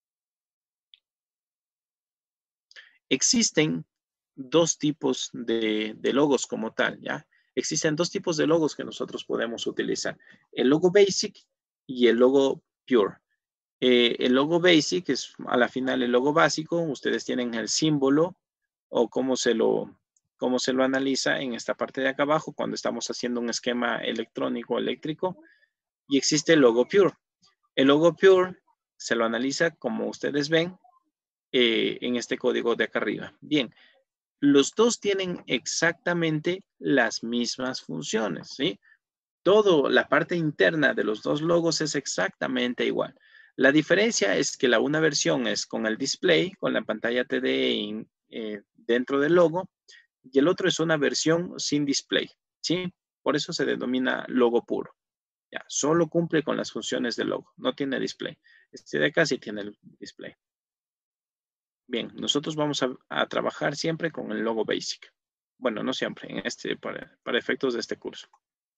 Existen dos tipos de logos como tal, ¿ya? Existen dos tipos de logos que nosotros podemos utilizar. El logo Basic y el logo Pure. El logo Basic es a la final el logo básico. Ustedes tienen el símbolo o cómo se lo analiza en esta parte de acá abajo cuando estamos haciendo un esquema electrónico eléctrico. Y existe el logo Pure. El logo Pure se lo analiza como ustedes ven en este código de acá arriba. Bien, los dos tienen exactamente las mismas funciones, ¿sí? Todo, la parte interna de los dos logos es exactamente igual. La diferencia es que la una versión es con el display, con la pantalla TDE dentro del logo, y el otro es una versión sin display, ¿sí? Por eso se denomina logo puro. Ya, solo cumple con las funciones del logo, no tiene display. Este de acá sí tiene el display. Bien, nosotros vamos a trabajar siempre con el logo Basic. Bueno, no siempre, para efectos de este curso.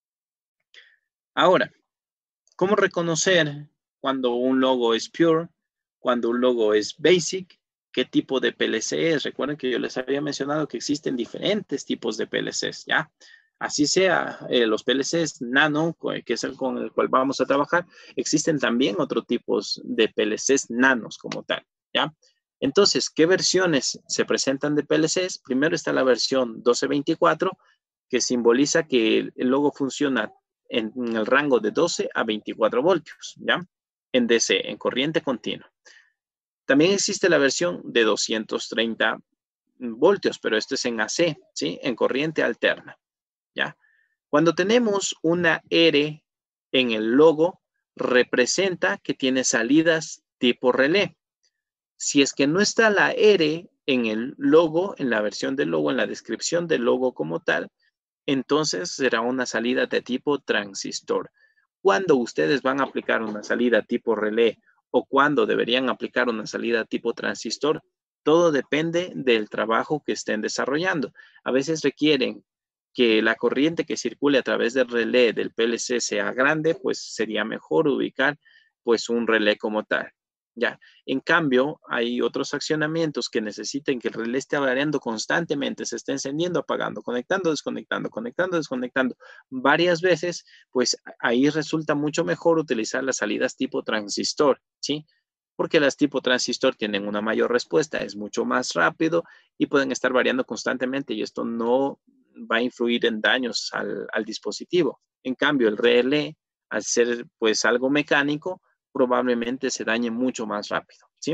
Ahora, ¿cómo reconocer cuando un logo es Pure, cuando un logo es Basic? ¿Qué tipo de PLC es? Recuerden que yo les había mencionado que existen diferentes tipos de PLCs, ¿ya? Así sea, los PLCs nano, que es el con el cual vamos a trabajar, existen también otros tipos de PLCs nanos como tal, ¿ya? Entonces, ¿qué versiones se presentan de PLCs? Primero está la versión 1224, que simboliza que el logo funciona en el rango de 12 a 24 voltios, ¿ya? En DC, en corriente continua. También existe la versión de 230 voltios, pero este es en AC, ¿sí? En corriente alterna, ¿ya? Cuando tenemos una R en el logo, representa que tiene salidas tipo relé. Si es que no está la R en el logo, en la versión del logo, en la descripción del logo como tal, entonces será una salida de tipo transistor. Cuando ustedes van a aplicar una salida tipo relé o cuando deberían aplicar una salida tipo transistor, todo depende del trabajo que estén desarrollando. A veces requieren que la corriente que circule a través del relé del PLC sea grande, pues sería mejor ubicar pues un relé como tal. Ya. En cambio, hay otros accionamientos que necesiten que el relé esté variando constantemente, se esté encendiendo, apagando, conectando, desconectando, conectando, desconectando varias veces, pues ahí resulta mucho mejor utilizar las salidas tipo transistor, ¿sí? Porque las tipo transistor tienen una mayor respuesta, es mucho más rápido y pueden estar variando constantemente y esto no va a influir en daños al dispositivo. En cambio, el relé, al ser pues algo mecánico, probablemente se dañe mucho más rápido, ¿sí?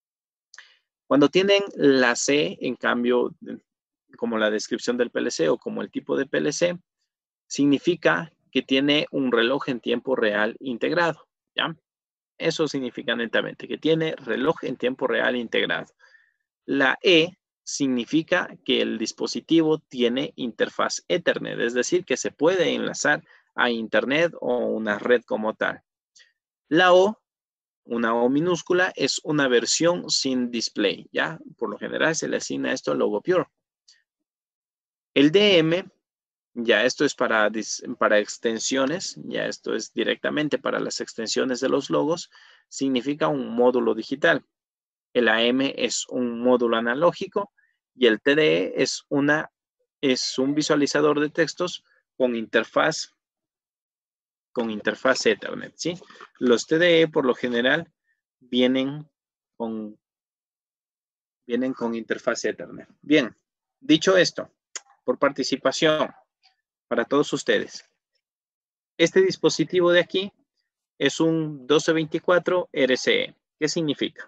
Cuando tienen la C, en cambio, como la descripción del PLC o como el tipo de PLC, significa que tiene un reloj en tiempo real integrado, ¿ya? Eso significa netamente que tiene reloj en tiempo real integrado. La E significa que el dispositivo tiene interfaz Ethernet, es decir, que se puede enlazar a Internet o una red como tal. La O, una O minúscula, es una versión sin display, ¿ya? Por lo general se le asigna esto al logo Pure. El DM, ya esto es para extensiones, ya esto es directamente para las extensiones de los logos, significa un módulo digital. El AM es un módulo analógico y el TDE es un visualizador de textos con interfaz Ethernet, ¿sí? Los TDE por lo general vienen con interfaz Ethernet. Bien, dicho esto, por participación para todos ustedes, este dispositivo de aquí es un 1224 RCE. ¿Qué significa?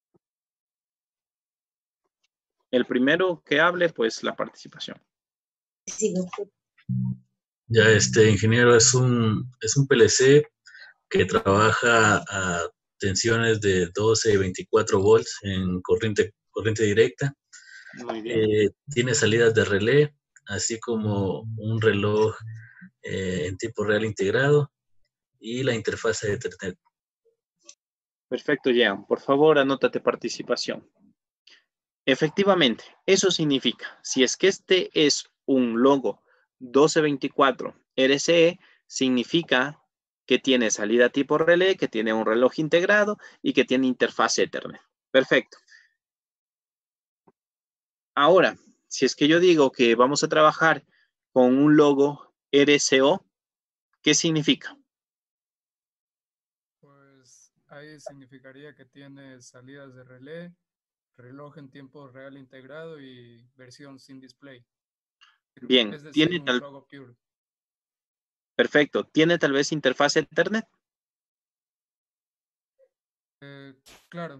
El primero que hable, pues la participación. Sí, doctor. Ya, ingeniero, es un PLC que trabaja a tensiones de 12 y 24 volts en corriente directa. Muy bien. Tiene salidas de relé, así como un reloj en tiempo real integrado y la interfaz de Ethernet. Perfecto, Jean. Por favor, anótate participación. Efectivamente, eso significa, si es que este es un logo 1224 RCE, significa que tiene salida tipo relé, que tiene un reloj integrado y que tiene interfaz Ethernet. Perfecto. Ahora, si es que yo digo que vamos a trabajar con un logo RCO, ¿qué significa? Pues ahí significaría que tiene salidas de relé, reloj en tiempo real integrado y versión sin display. Bien, Es decir, un logo Pure. Perfecto. ¿Tiene tal vez interfaz Ethernet? Claro.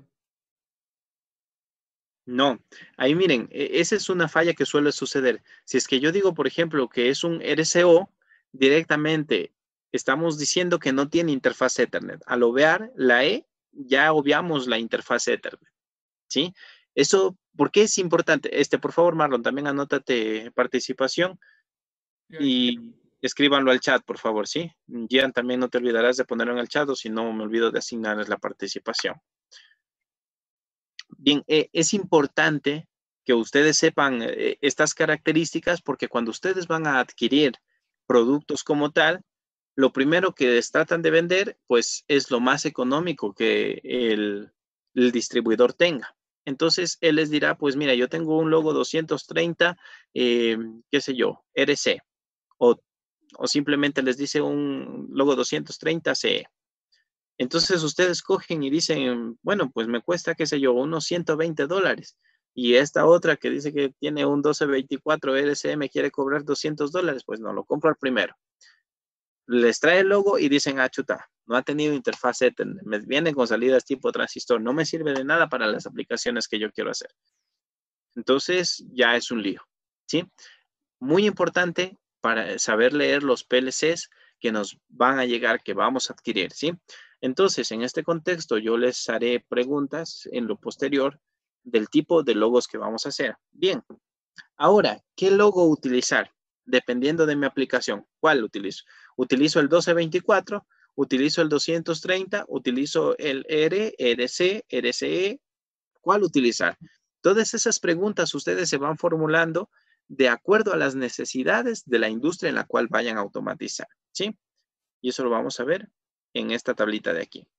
No. Ahí miren, esa es una falla que suele suceder. Si es que yo digo, por ejemplo, que es un RCO, directamente estamos diciendo que no tiene interfaz Ethernet. Al obviar la E, ya obviamos la interfaz Ethernet. ¿Sí? Eso, ¿por qué es importante? Por favor, Marlon, también anótate participación y escríbanlo al chat, por favor, ¿sí? Gian, también no te olvidarás de ponerlo en el chat o si no me olvido de asignarles la participación. Bien, es importante que ustedes sepan estas características porque cuando ustedes van a adquirir productos como tal, lo primero que les tratan de vender, pues es lo más económico que el distribuidor tenga. Entonces, él les dirá, pues mira, yo tengo un logo 230, qué sé yo, RC, o simplemente les dice un logo 230 CE. Entonces ustedes cogen y dicen, bueno, pues me cuesta, qué sé yo, unos $120. Y esta otra que dice que tiene un 1224 RC me quiere cobrar $200, pues no, lo compro al primero. Les trae el logo y dicen, ah, chuta, no ha tenido interfaz Ethernet, me vienen con salidas tipo transistor, no me sirve de nada para las aplicaciones que yo quiero hacer. Entonces ya es un lío, ¿sí? Muy importante para saber leer los PLCs que nos van a llegar, que vamos a adquirir, ¿sí? Entonces, en este contexto, yo les haré preguntas en lo posterior del tipo de logos que vamos a hacer. Bien, ahora, ¿qué logo utilizar? Dependiendo de mi aplicación. ¿Cuál utilizo? ¿Utilizo el 1224? ¿Utilizo el 230? ¿Utilizo el R, RC, RCE? ¿Cuál utilizar? Todas esas preguntas ustedes se van formulando de acuerdo a las necesidades de la industria en la cual vayan a automatizar, ¿sí? Y eso lo vamos a ver en esta tablita de aquí.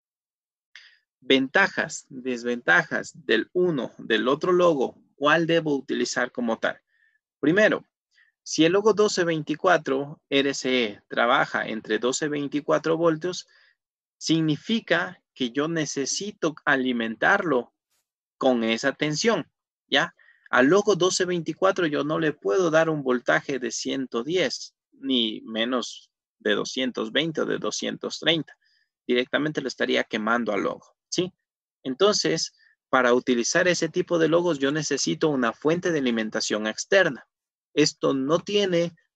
Ventajas, desventajas del del otro logo, ¿cuál debo utilizar como tal? Primero, si el logo 1224 RCE trabaja entre 12-24 voltios, significa que yo necesito alimentarlo con esa tensión, ¿ya? Al logo 1224 yo no le puedo dar un voltaje de 110, ni menos de 220 o de 230. Directamente lo estaría quemando al logo, ¿sí? Entonces, para utilizar ese tipo de logos yo necesito una fuente de alimentación externa. Esto no tiene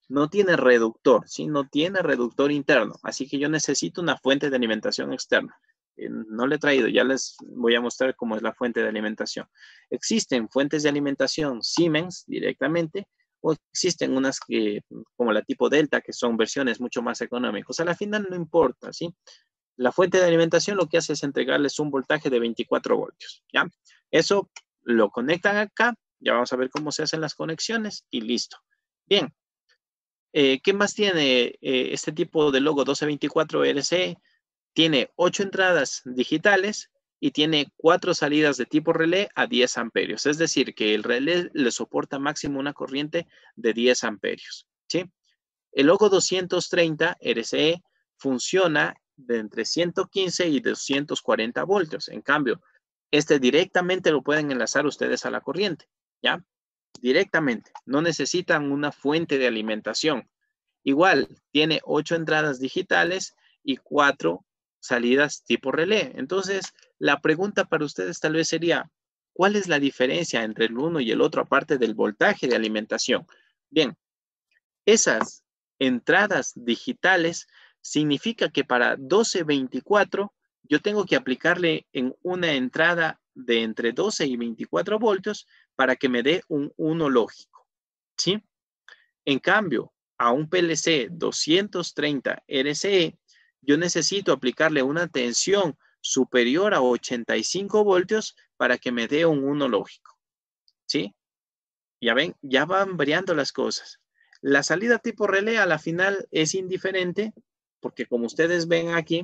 no tiene reductor, ¿sí? No tiene reductor interno. Así que yo necesito una fuente de alimentación externa. No le he traído, ya les voy a mostrar cómo es la fuente de alimentación. Existen fuentes de alimentación Siemens directamente, o existen unas que, como la tipo Delta, que son versiones mucho más económicas. A la final no importa, ¿sí? La fuente de alimentación lo que hace es entregarles un voltaje de 24 voltios, ¿ya? Eso lo conectan acá, ya vamos a ver cómo se hacen las conexiones y listo. Bien, ¿qué más tiene este tipo de logo 1224 RCE? Tiene 8 entradas digitales y tiene 4 salidas de tipo relé a 10 amperios. Es decir, que el relé le soporta máximo una corriente de 10 amperios, ¿sí? El logo 230 RCE funciona de entre 115 y 240 voltios. En cambio, este directamente lo pueden enlazar ustedes a la corriente, ¿ya? Directamente. No necesitan una fuente de alimentación. Igual, tiene 8 entradas digitales y 4 salidas tipo relé. Entonces, la pregunta para ustedes tal vez sería, ¿cuál es la diferencia entre el uno y el otro aparte del voltaje de alimentación? Bien, esas entradas digitales significa que para 1224 yo tengo que aplicarle en una entrada de entre 12 y 24 voltios para que me dé un 1 lógico, ¿sí? En cambio, a un PLC 230 RCE, yo necesito aplicarle una tensión superior a 85 voltios para que me dé un 1 lógico, ¿sí? Ya ven, ya van variando las cosas. La salida tipo relé a la final es indiferente porque como ustedes ven aquí,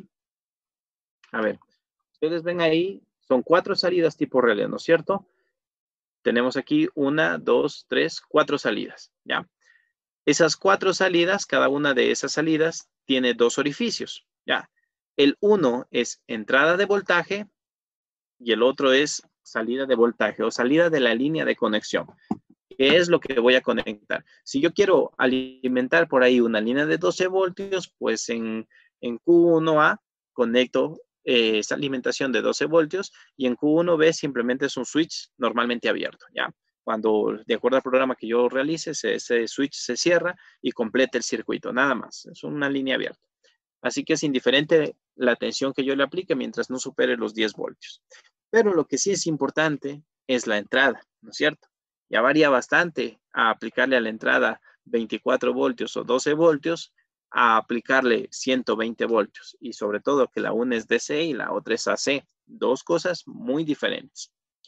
a ver, ustedes ven ahí, son 4 salidas tipo relé, ¿no es cierto? Tenemos aquí 1, 2, 3, 4 salidas, ¿ya? Esas 4 salidas, cada una de esas salidas tiene 2 orificios, ¿ya? El uno es entrada de voltaje y el otro es salida de voltaje o salida de la línea de conexión. ¿Qué es lo que voy a conectar? Si yo quiero alimentar por ahí una línea de 12 voltios, pues en Q1A conecto esa alimentación de 12 voltios y en Q1B simplemente es un switch normalmente abierto, ¿ya? Cuando, de acuerdo al programa que yo realice, ese switch se cierra y completa el circuito, nada más. Es una línea abierta. Así que es indiferente la tensión que yo le aplique mientras no supere los 10 voltios. Pero lo que sí es importante es la entrada, ¿no es cierto? Ya varía bastante a aplicarle a la entrada 24 voltios o 12 voltios a aplicarle 120 voltios. Y sobre todo que la una es DC y la otra es AC. Dos cosas muy diferentes.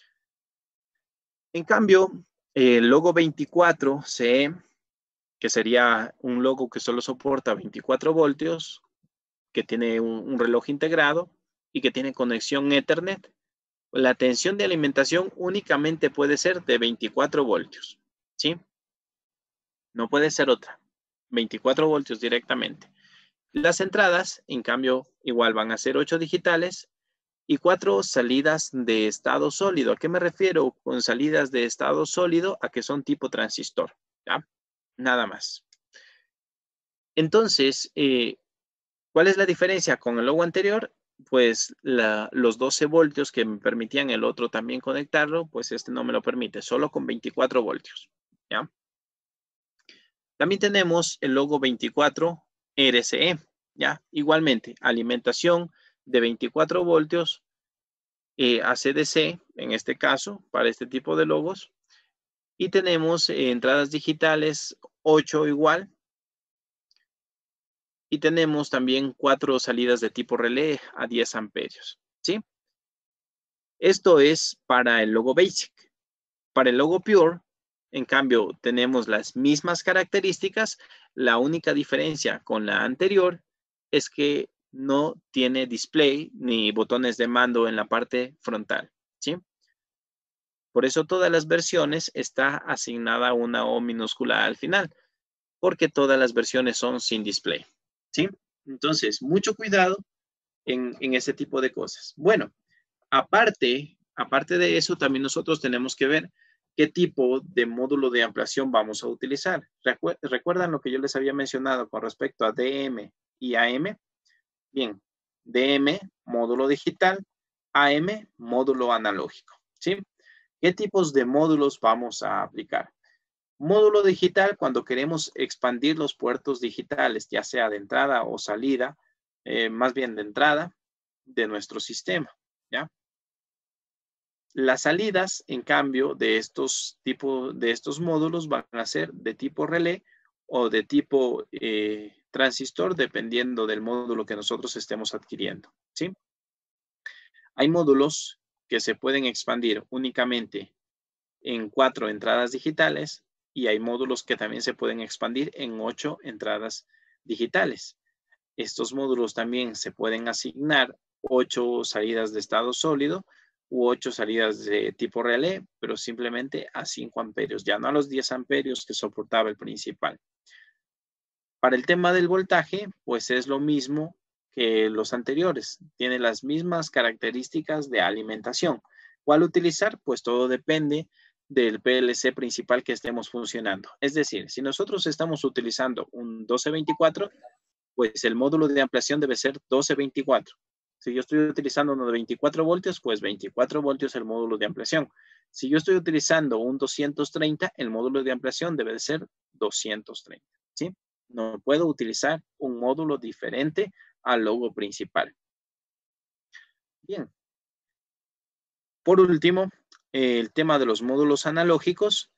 En cambio, el logo 24 CE, que sería un logo que solo soporta 24 voltios, que tiene un reloj integrado y que tiene conexión Ethernet, la tensión de alimentación únicamente puede ser de 24 voltios, ¿sí? No puede ser otra. 24 voltios directamente. Las entradas, en cambio, igual van a ser 8 digitales y 4 salidas de estado sólido. ¿A qué me refiero con salidas de estado sólido? A que son tipo transistor, ¿ya? Nada más. Entonces, ¿cuál es la diferencia con el logo anterior? Pues los 12 voltios que me permitían el otro también conectarlo, pues este no me lo permite, solo con 24 voltios, ¿ya? También tenemos el logo 24 RCE, ¿ya? Igualmente, alimentación de 24 voltios ACDC, en este caso, para este tipo de logos. Y tenemos entradas digitales 8 igual. Y tenemos también 4 salidas de tipo relé a 10 amperios, ¿sí? Esto es para el logo Basic. Para el logo Pure, en cambio, tenemos las mismas características. La única diferencia con la anterior es que no tiene display ni botones de mando en la parte frontal, ¿sí? Por eso todas las versiones está asignada una O minúscula al final, porque todas las versiones son sin display, ¿sí? Entonces, mucho cuidado en ese tipo de cosas. Bueno, aparte de eso, también nosotros tenemos que ver qué tipo de módulo de ampliación vamos a utilizar. ¿Recuerdan lo que yo les había mencionado con respecto a DM y AM? Bien, DM, módulo digital, AM, módulo analógico, ¿sí? ¿Qué tipos de módulos vamos a aplicar? Módulo digital, cuando queremos expandir los puertos digitales, ya sea de entrada o salida, más bien de entrada de nuestro sistema, ¿ya? Las salidas, en cambio, de estos módulos van a ser de tipo relé o de tipo transistor, dependiendo del módulo que nosotros estemos adquiriendo, ¿sí? Hay módulos que se pueden expandir únicamente en 4 entradas digitales y hay módulos que también se pueden expandir en 8 entradas digitales. Estos módulos también se pueden asignar 8 salidas de estado sólido u 8 salidas de tipo relé, pero simplemente a 5 amperios, ya no a los 10 amperios que soportaba el principal. Para el tema del voltaje, pues es lo mismo que los anteriores. Tiene las mismas características de alimentación. ¿Cuál utilizar? Pues todo depende del PLC principal que estemos funcionando. Es decir, si nosotros estamos utilizando un 1224, pues el módulo de ampliación debe ser 1224. Si yo estoy utilizando uno de 24 voltios, pues 24 voltios el módulo de ampliación. Si yo estoy utilizando un 230, el módulo de ampliación debe de ser 230, ¿sí? No puedo utilizar un módulo diferente al logo principal. Bien. Por último, el tema de los módulos analógicos,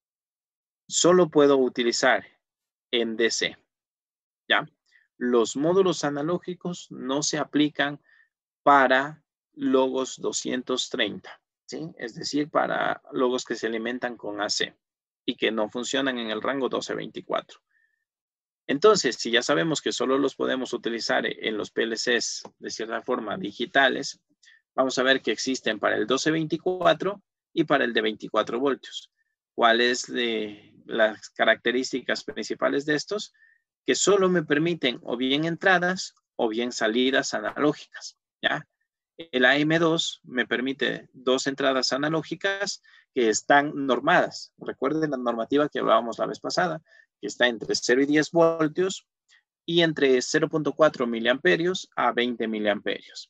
solo puedo utilizar en DC, ¿ya? Los módulos analógicos no se aplican para logos 230, ¿sí? Es decir, para logos que se alimentan con AC y que no funcionan en el rango 1224. Entonces, si ya sabemos que solo los podemos utilizar en los PLCs de cierta forma digitales, vamos a ver que existen para el 1224 y para el de 24 voltios. ¿Cuáles las características principales de estos? Que solo me permiten o bien entradas o bien salidas analógicas, ¿ya? El AM2 me permite 2 entradas analógicas que están normadas. Recuerden la normativa que hablábamos la vez pasada, que está entre 0 y 10 voltios y entre 0.4 miliamperios a 20 miliamperios.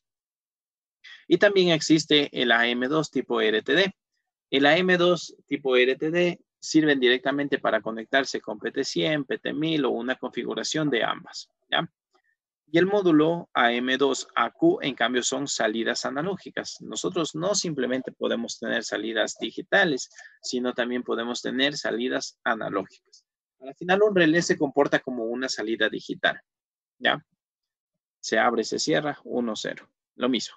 Y también existe el AM2 tipo RTD. El AM2 tipo RTD sirven directamente para conectarse con PT100, PT1000 o una configuración de ambas, ¿ya? Y el módulo AM2AQ, en cambio, son salidas analógicas. Nosotros no simplemente podemos tener salidas digitales, sino también podemos tener salidas analógicas. Al final, un relé se comporta como una salida digital, ¿ya? Se abre, se cierra, 1, 0. Lo mismo.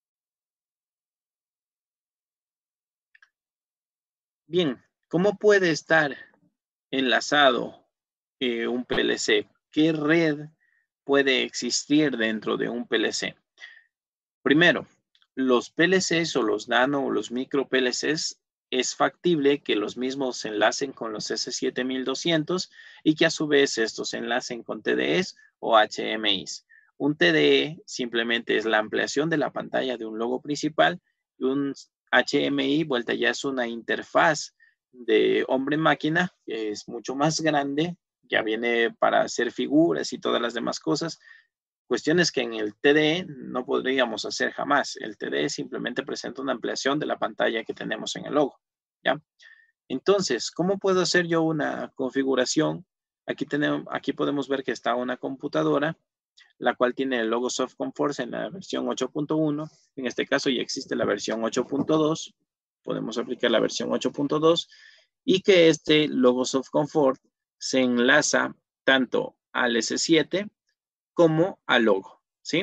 Bien, ¿cómo puede estar enlazado un PLC? ¿Qué red puede existir dentro de un PLC? Primero, los PLCs o los nano o los micro PLCs es factible que los mismos se enlacen con los S7200 y que a su vez estos se enlacen con TDEs o HMIs. Un TDE simplemente es la ampliación de la pantalla de un logo principal y un HMI, vuelta ya es una interfaz de hombre-máquina que es mucho más grande, ya viene para hacer figuras y todas las demás cosas. Cuestiones que en el TDE no podríamos hacer jamás. El TDE simplemente presenta una ampliación de la pantalla que tenemos en el logo, ¿ya? Entonces, ¿cómo puedo hacer yo una configuración? Aquí podemos ver que está una computadora, la cual tiene el logo Softcom Force en la versión 8.1. En este caso ya existe la versión 8.2. Podemos aplicar la versión 8.2 y que este logo Softcom Force se enlaza tanto al S7 como al logo, ¿sí?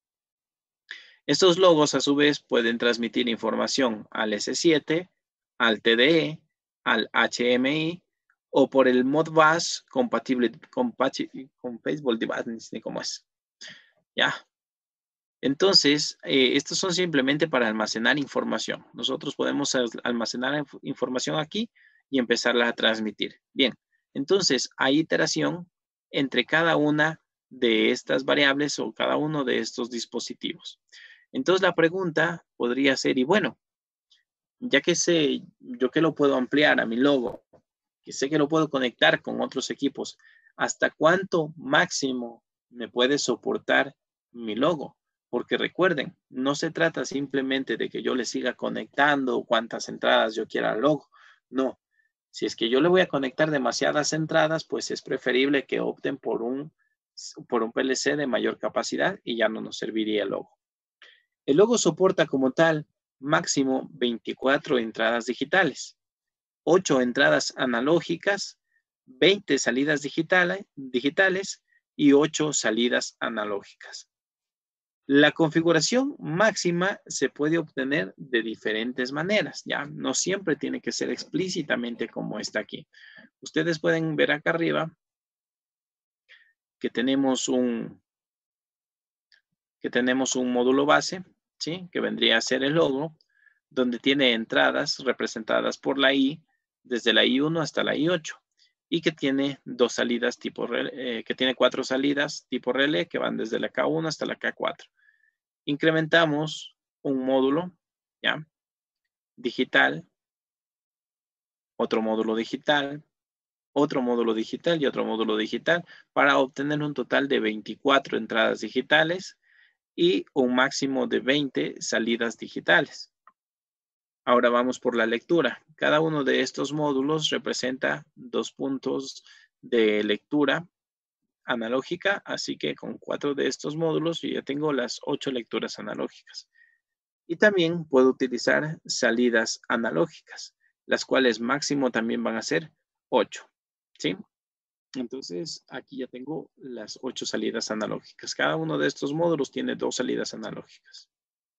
Estos logos a su vez pueden transmitir información al S7, al TDE, al HMI o por el Modbus compatible device, ni cómo es. Ya. Entonces, estos son simplemente para almacenar información. Nosotros podemos almacenar información aquí y empezarla a transmitir. Bien, entonces hay iteración entre cada una de estas variables o cada uno de estos dispositivos. Entonces la pregunta podría ser, y bueno, ya que sé yo que lo puedo ampliar a mi logo, que sé que lo puedo conectar con otros equipos, ¿hasta cuánto máximo me puede soportar mi logo? Porque recuerden, no se trata simplemente de que yo le siga conectando cuántas entradas yo quiera al logo. No, Si es que yo le voy a conectar demasiadas entradas, pues es preferible que opten por un PLC de mayor capacidad y ya no nos serviría el logo. El logo soporta como tal máximo 24 entradas digitales, 8 entradas analógicas, 20 salidas digitales y 8 salidas analógicas. La configuración máxima se puede obtener de diferentes maneras, ¿ya? No siempre tiene que ser explícitamente como está aquí. Ustedes pueden ver acá arriba que tenemos un módulo base, ¿sí? Que vendría a ser el logo, donde tiene entradas representadas por la I, desde la I1 hasta la I8, y que tiene dos salidas tipo relé, que tiene 4 salidas tipo relé que van desde la K1 hasta la K4. Incrementamos un módulo, ¿ya? Digital, otro módulo digital, otro módulo digital y otro módulo digital para obtener un total de 24 entradas digitales y un máximo de 20 salidas digitales. Ahora vamos por la lectura. Cada uno de estos módulos representa 2 puntos de lectura analógica, así que con 4 de estos módulos yo ya tengo las 8 lecturas analógicas. Y también puedo utilizar salidas analógicas, las cuales máximo también van a ser 8, ¿sí? Entonces, aquí ya tengo las 8 salidas analógicas. Cada uno de estos módulos tiene 2 salidas analógicas.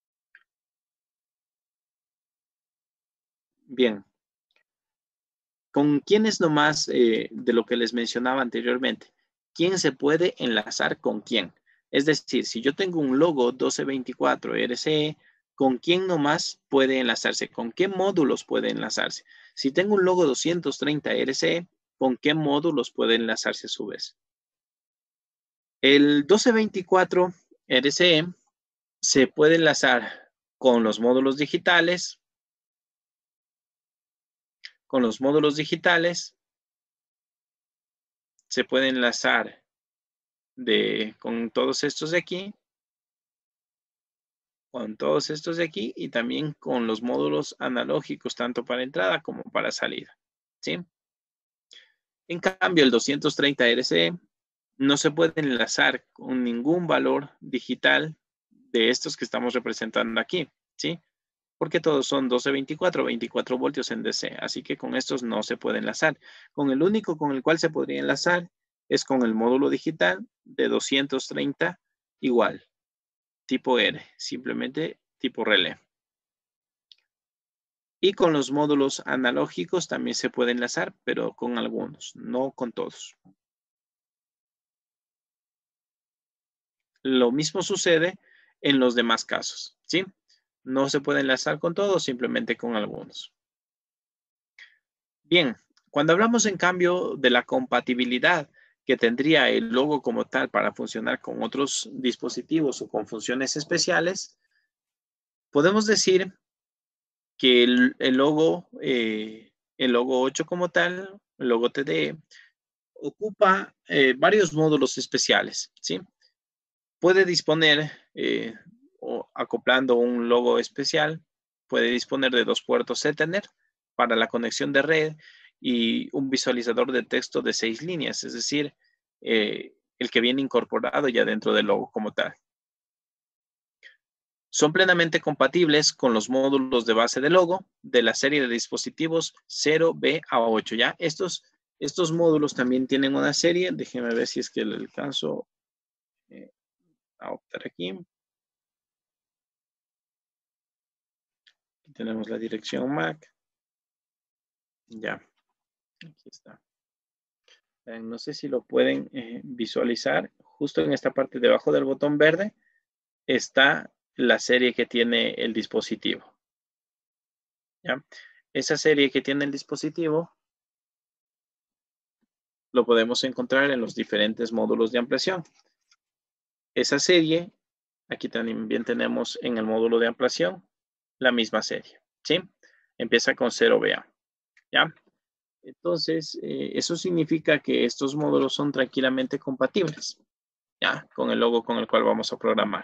Bien. ¿Con quiénes nomás de lo que les mencionaba anteriormente? ¿Quién se puede enlazar con quién? Es decir, si yo tengo un logo 1224 RCE, ¿con quién nomás puede enlazarse? ¿Con qué módulos puede enlazarse? Si tengo un logo 230 RCE, ¿con qué módulos puede enlazarse a su vez? El 1224 RCE se puede enlazar con los módulos digitales, se puede enlazar con todos estos de aquí, y también con los módulos analógicos, tanto para entrada como para salida, ¿sí? En cambio, el 230 RCE no se puede enlazar con ningún valor digital de estos que estamos representando aquí, ¿sí? Porque todos son 1224, 24 voltios en DC, así que con estos no se puede enlazar. Con el único con el cual se podría enlazar es con el módulo digital de 230 igual, tipo R, simplemente tipo relé. Y con los módulos analógicos también se puede enlazar, pero con algunos, no con todos. Lo mismo sucede en los demás casos, ¿sí? No se puede enlazar con todos, simplemente con algunos. Bien, cuando hablamos en cambio de la compatibilidad que tendría el logo como tal para funcionar con otros dispositivos o con funciones especiales, podemos decir que el logo 8 como tal, el logo TDE, ocupa varios módulos especiales, ¿sí? Puede disponer, o acoplando un logo especial, puede disponer de 2 puertos Ethernet para la conexión de red y un visualizador de texto de 6 líneas, es decir, el que viene incorporado ya dentro del logo como tal. Son plenamente compatibles con los módulos de base de logo de la serie de dispositivos 0B a 8. ¿Ya? Estos módulos también tienen una serie. Déjenme ver si es que le alcanzo a optar aquí. Aquí tenemos la dirección MAC. Ya, aquí está. No sé si lo pueden visualizar. Justo en esta parte debajo del botón verde está la serie que tiene el dispositivo. ¿Ya? Esa serie que tiene el dispositivo lo podemos encontrar en los diferentes módulos de ampliación. Esa serie, aquí también tenemos en el módulo de ampliación la misma serie, ¿sí? Empieza con 0BA, ¿ya? Entonces, eso significa que estos módulos son tranquilamente compatibles, ¿ya? Con el logo con el cual vamos a programar.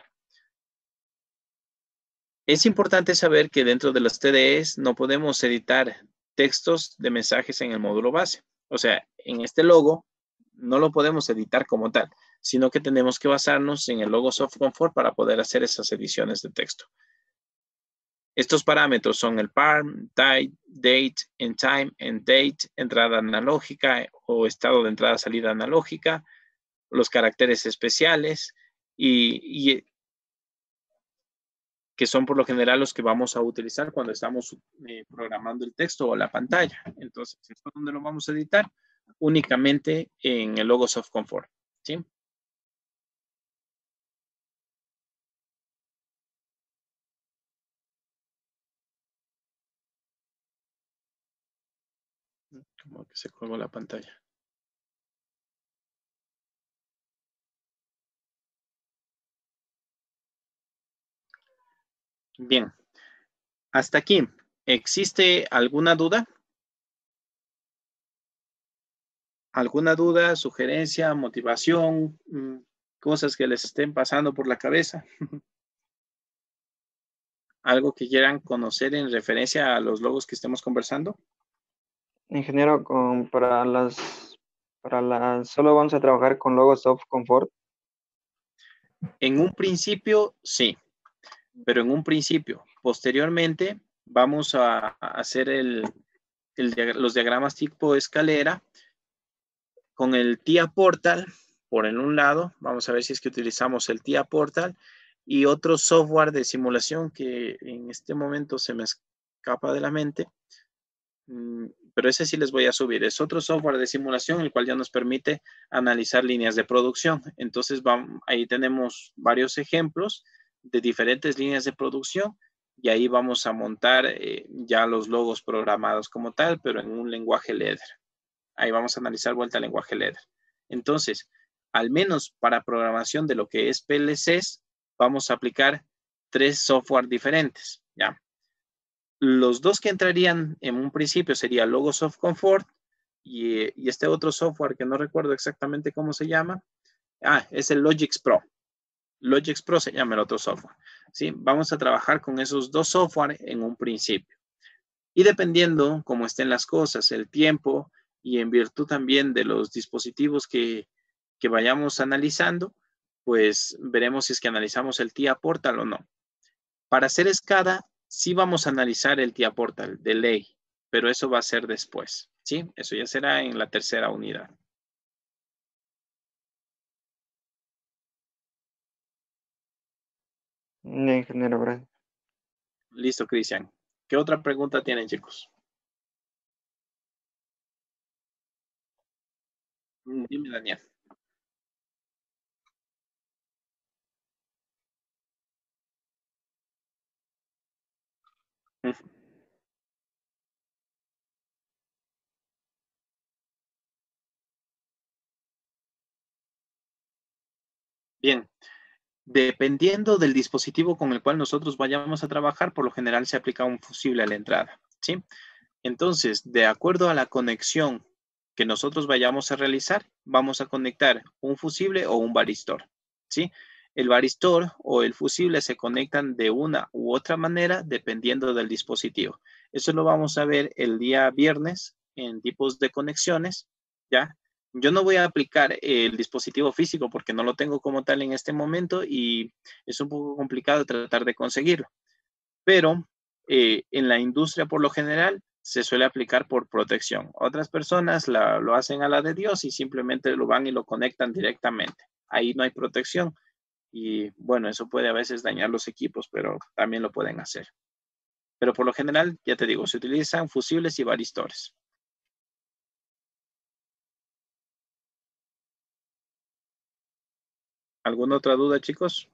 Es importante saber que dentro de los TDEs no podemos editar textos de mensajes en el módulo base. O sea, en este logo no lo podemos editar como tal, sino que tenemos que basarnos en el logo Soft Comfort para poder hacer esas ediciones de texto. Estos parámetros son el parm, type, date, end time, end date, entrada analógica o estado de entrada-salida analógica, los caracteres especiales y que son por lo general los que vamos a utilizar cuando estamos programando el texto o la pantalla. Entonces, ¿esto dónde lo vamos a editar? Únicamente en el logo Soft Comfort, ¿sí? Como que se colgó la pantalla. Bien. Hasta aquí. ¿Existe alguna duda? ¿Alguna duda, sugerencia, motivación, cosas que les estén pasando por la cabeza? ¿Algo que quieran conocer en referencia a los logos que estemos conversando? Ingeniero, solo vamos a trabajar con logos Soft Comfort. En un principio, sí, pero en un principio. Posteriormente, vamos a hacer los diagramas tipo escalera con el TIA Portal por en un lado. Vamos a ver si es que utilizamos el TIA Portal y otro software de simulación que en este momento se me escapa de la mente. Pero ese sí les voy a subir. Es otro software de simulación, el cual ya nos permite analizar líneas de producción. Entonces, ahí tenemos varios ejemplos de diferentes líneas de producción y ahí vamos a montar ya los logos programados como tal, pero en un lenguaje LEDER. Ahí vamos a analizar vuelta al lenguaje LEDER. Entonces, al menos para programación de lo que es PLCs, vamos a aplicar 3 software diferentes, ¿ya? Los dos que entrarían en un principio sería Logo Soft Comfort y este otro software que no recuerdo exactamente cómo se llama. Es el Logix Pro. Logix Pro se llama el otro software. ¿Sí? Vamos a trabajar con esos dos software en un principio. Y dependiendo cómo estén las cosas, el tiempo y en virtud también de los dispositivos que vayamos analizando, pues veremos si es que analizamos el TIA Portal o no. Para hacer SCADA, sí vamos a analizar el TIA Portal de ley, pero eso va a ser después, ¿sí? Eso ya será en la tercera unidad. Ingeniero, gracias. Listo, Cristian. ¿Qué otra pregunta tienen, chicos? Dime, Daniel. Bien. Dependiendo del dispositivo con el cual nosotros vayamos a trabajar, por lo general se aplica un fusible a la entrada, ¿sí? Entonces, de acuerdo a la conexión que nosotros vayamos a realizar, vamos a conectar un fusible o un varistor, ¿sí? El varistor o el fusible se conectan de una u otra manera dependiendo del dispositivo. Eso lo vamos a ver el día viernes en tipos de conexiones, ¿ya? Yo no voy a aplicar el dispositivo físico porque no lo tengo como tal en este momento y es un poco complicado tratar de conseguirlo. Pero en la industria por lo general se suele aplicar por protección. Otras personas lo hacen a la de Dios y simplemente lo van y lo conectan directamente. Ahí no hay protección y bueno, eso puede a veces dañar los equipos, pero también lo pueden hacer. Pero por lo general, ya te digo, se utilizan fusibles y varistores. ¿Alguna otra duda, chicos?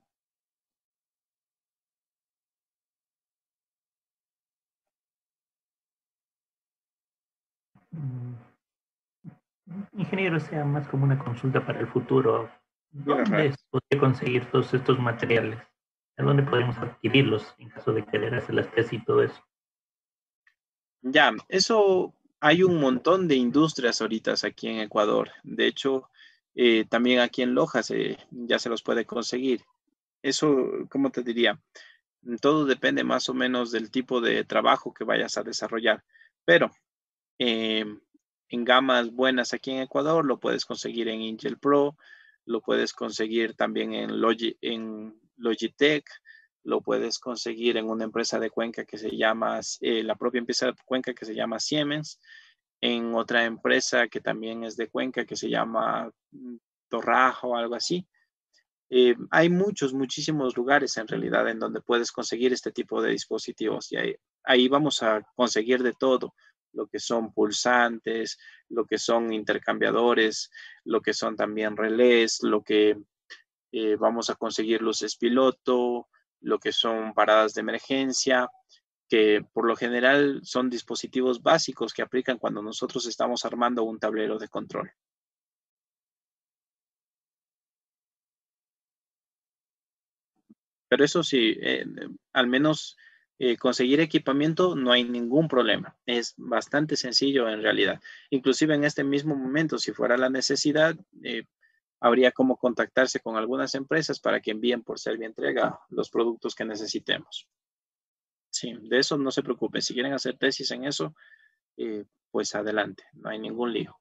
Ingeniero, sea más como una consulta para el futuro. ¿Dónde se podría conseguir todos estos materiales? ¿A dónde podemos adquirirlos en caso de querer hacer las tesis y todo eso? Ya, eso hay un montón de industrias ahorita aquí en Ecuador. De hecho, también aquí en Lojas ya se los puede conseguir. Eso, ¿cómo te diría? Todo depende más o menos del tipo de trabajo que vayas a desarrollar. Pero en gamas buenas aquí en Ecuador, lo puedes conseguir en Intel Pro, lo puedes conseguir también en Logitech, lo puedes conseguir en una empresa de Cuenca que se llama, la propia empresa de Cuenca que se llama Siemens, en otra empresa que también es de Cuenca que se llama Torraja o algo así. Hay muchísimos lugares en realidad en donde puedes conseguir este tipo de dispositivos y ahí vamos a conseguir de todo, lo que son pulsantes, lo que son intercambiadores, lo que son también relés, lo que vamos a conseguir luces piloto, lo que son paradas de emergencia, que por lo general son dispositivos básicos que aplican cuando nosotros estamos armando un tablero de control. Pero eso sí, al menos conseguir equipamiento no hay ningún problema. Es bastante sencillo en realidad. Inclusive en este mismo momento, si fuera la necesidad, habría como contactarse con algunas empresas para que envíen por Servientrega los productos que necesitemos. Sí, de eso no se preocupen. Si quieren hacer tesis en eso, pues adelante, no hay ningún lío.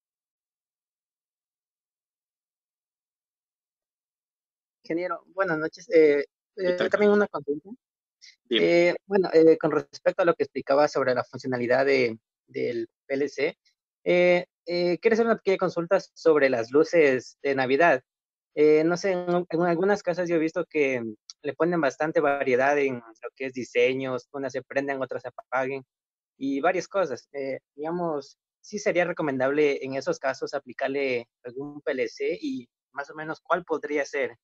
Ingeniero, buenas noches. ¿Qué tal, También Carlos? una consulta. Dime. Bueno, con respecto a lo que explicaba sobre la funcionalidad del PLC, quiero hacer una pequeña consulta sobre las luces de Navidad. No sé, en algunas casas yo he visto que le ponen bastante variedad en lo que es diseños, unas se prenden, otras se apaguen y varias cosas. Digamos, sí sería recomendable en esos casos aplicarle algún PLC y más o menos cuál podría ser.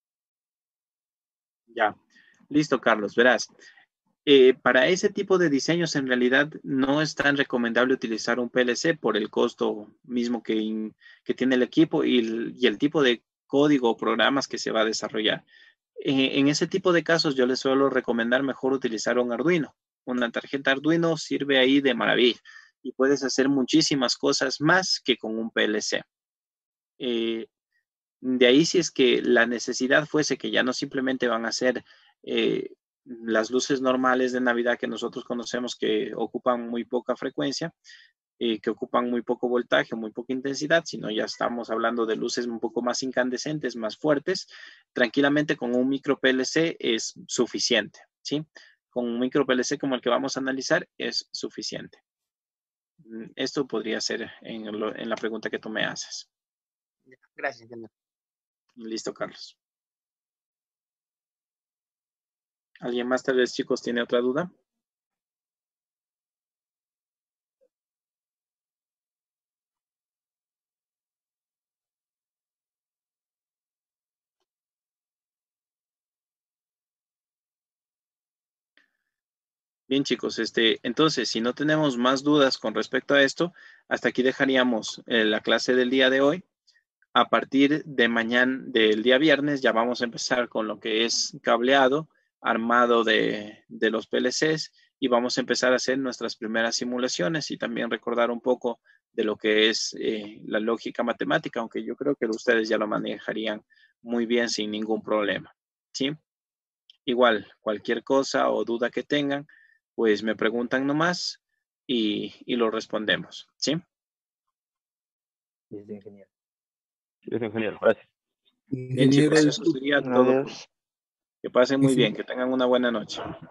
Ya. Listo, Carlos. Verás. Para ese tipo de diseños en realidad no es tan recomendable utilizar un PLC por el costo mismo que tiene el equipo y el tipo de código o programas que se va a desarrollar. En ese tipo de casos yo les suelo recomendar mejor utilizar un Arduino. Una tarjeta Arduino sirve ahí de maravilla y puedes hacer muchísimas cosas más que con un PLC. De ahí si es que la necesidad fuese que ya no simplemente van a ser las luces normales de Navidad que nosotros conocemos que ocupan muy poca frecuencia, que ocupan muy poco voltaje, muy poca intensidad, sino ya estamos hablando de luces un poco más incandescentes, más fuertes, tranquilamente con un micro PLC es suficiente, ¿sí? Con un micro PLC como el que vamos a analizar es suficiente. Esto podría ser en la pregunta que tú me haces. Gracias, ingeniero. Listo, Carlos. ¿Alguien más tal vez, chicos, tiene otra duda? Bien, chicos, entonces, si no tenemos más dudas con respecto a esto, hasta aquí dejaríamos la clase del día de hoy. A partir de mañana, del día viernes, ya vamos a empezar con lo que es cableado, armado de los PLCs y vamos a empezar a hacer nuestras primeras simulaciones y también recordar un poco de lo que es la lógica matemática, aunque yo creo que ustedes ya lo manejarían muy bien sin ningún problema, ¿sí? Igual, cualquier cosa o duda que tengan, pues me preguntan nomás y lo respondemos, ¿sí? Sí, ingeniero. Sí, ingeniero, gracias. Bien, chicos, eso sería todo. Gracias. Que pasen muy bien, que tengan una buena noche.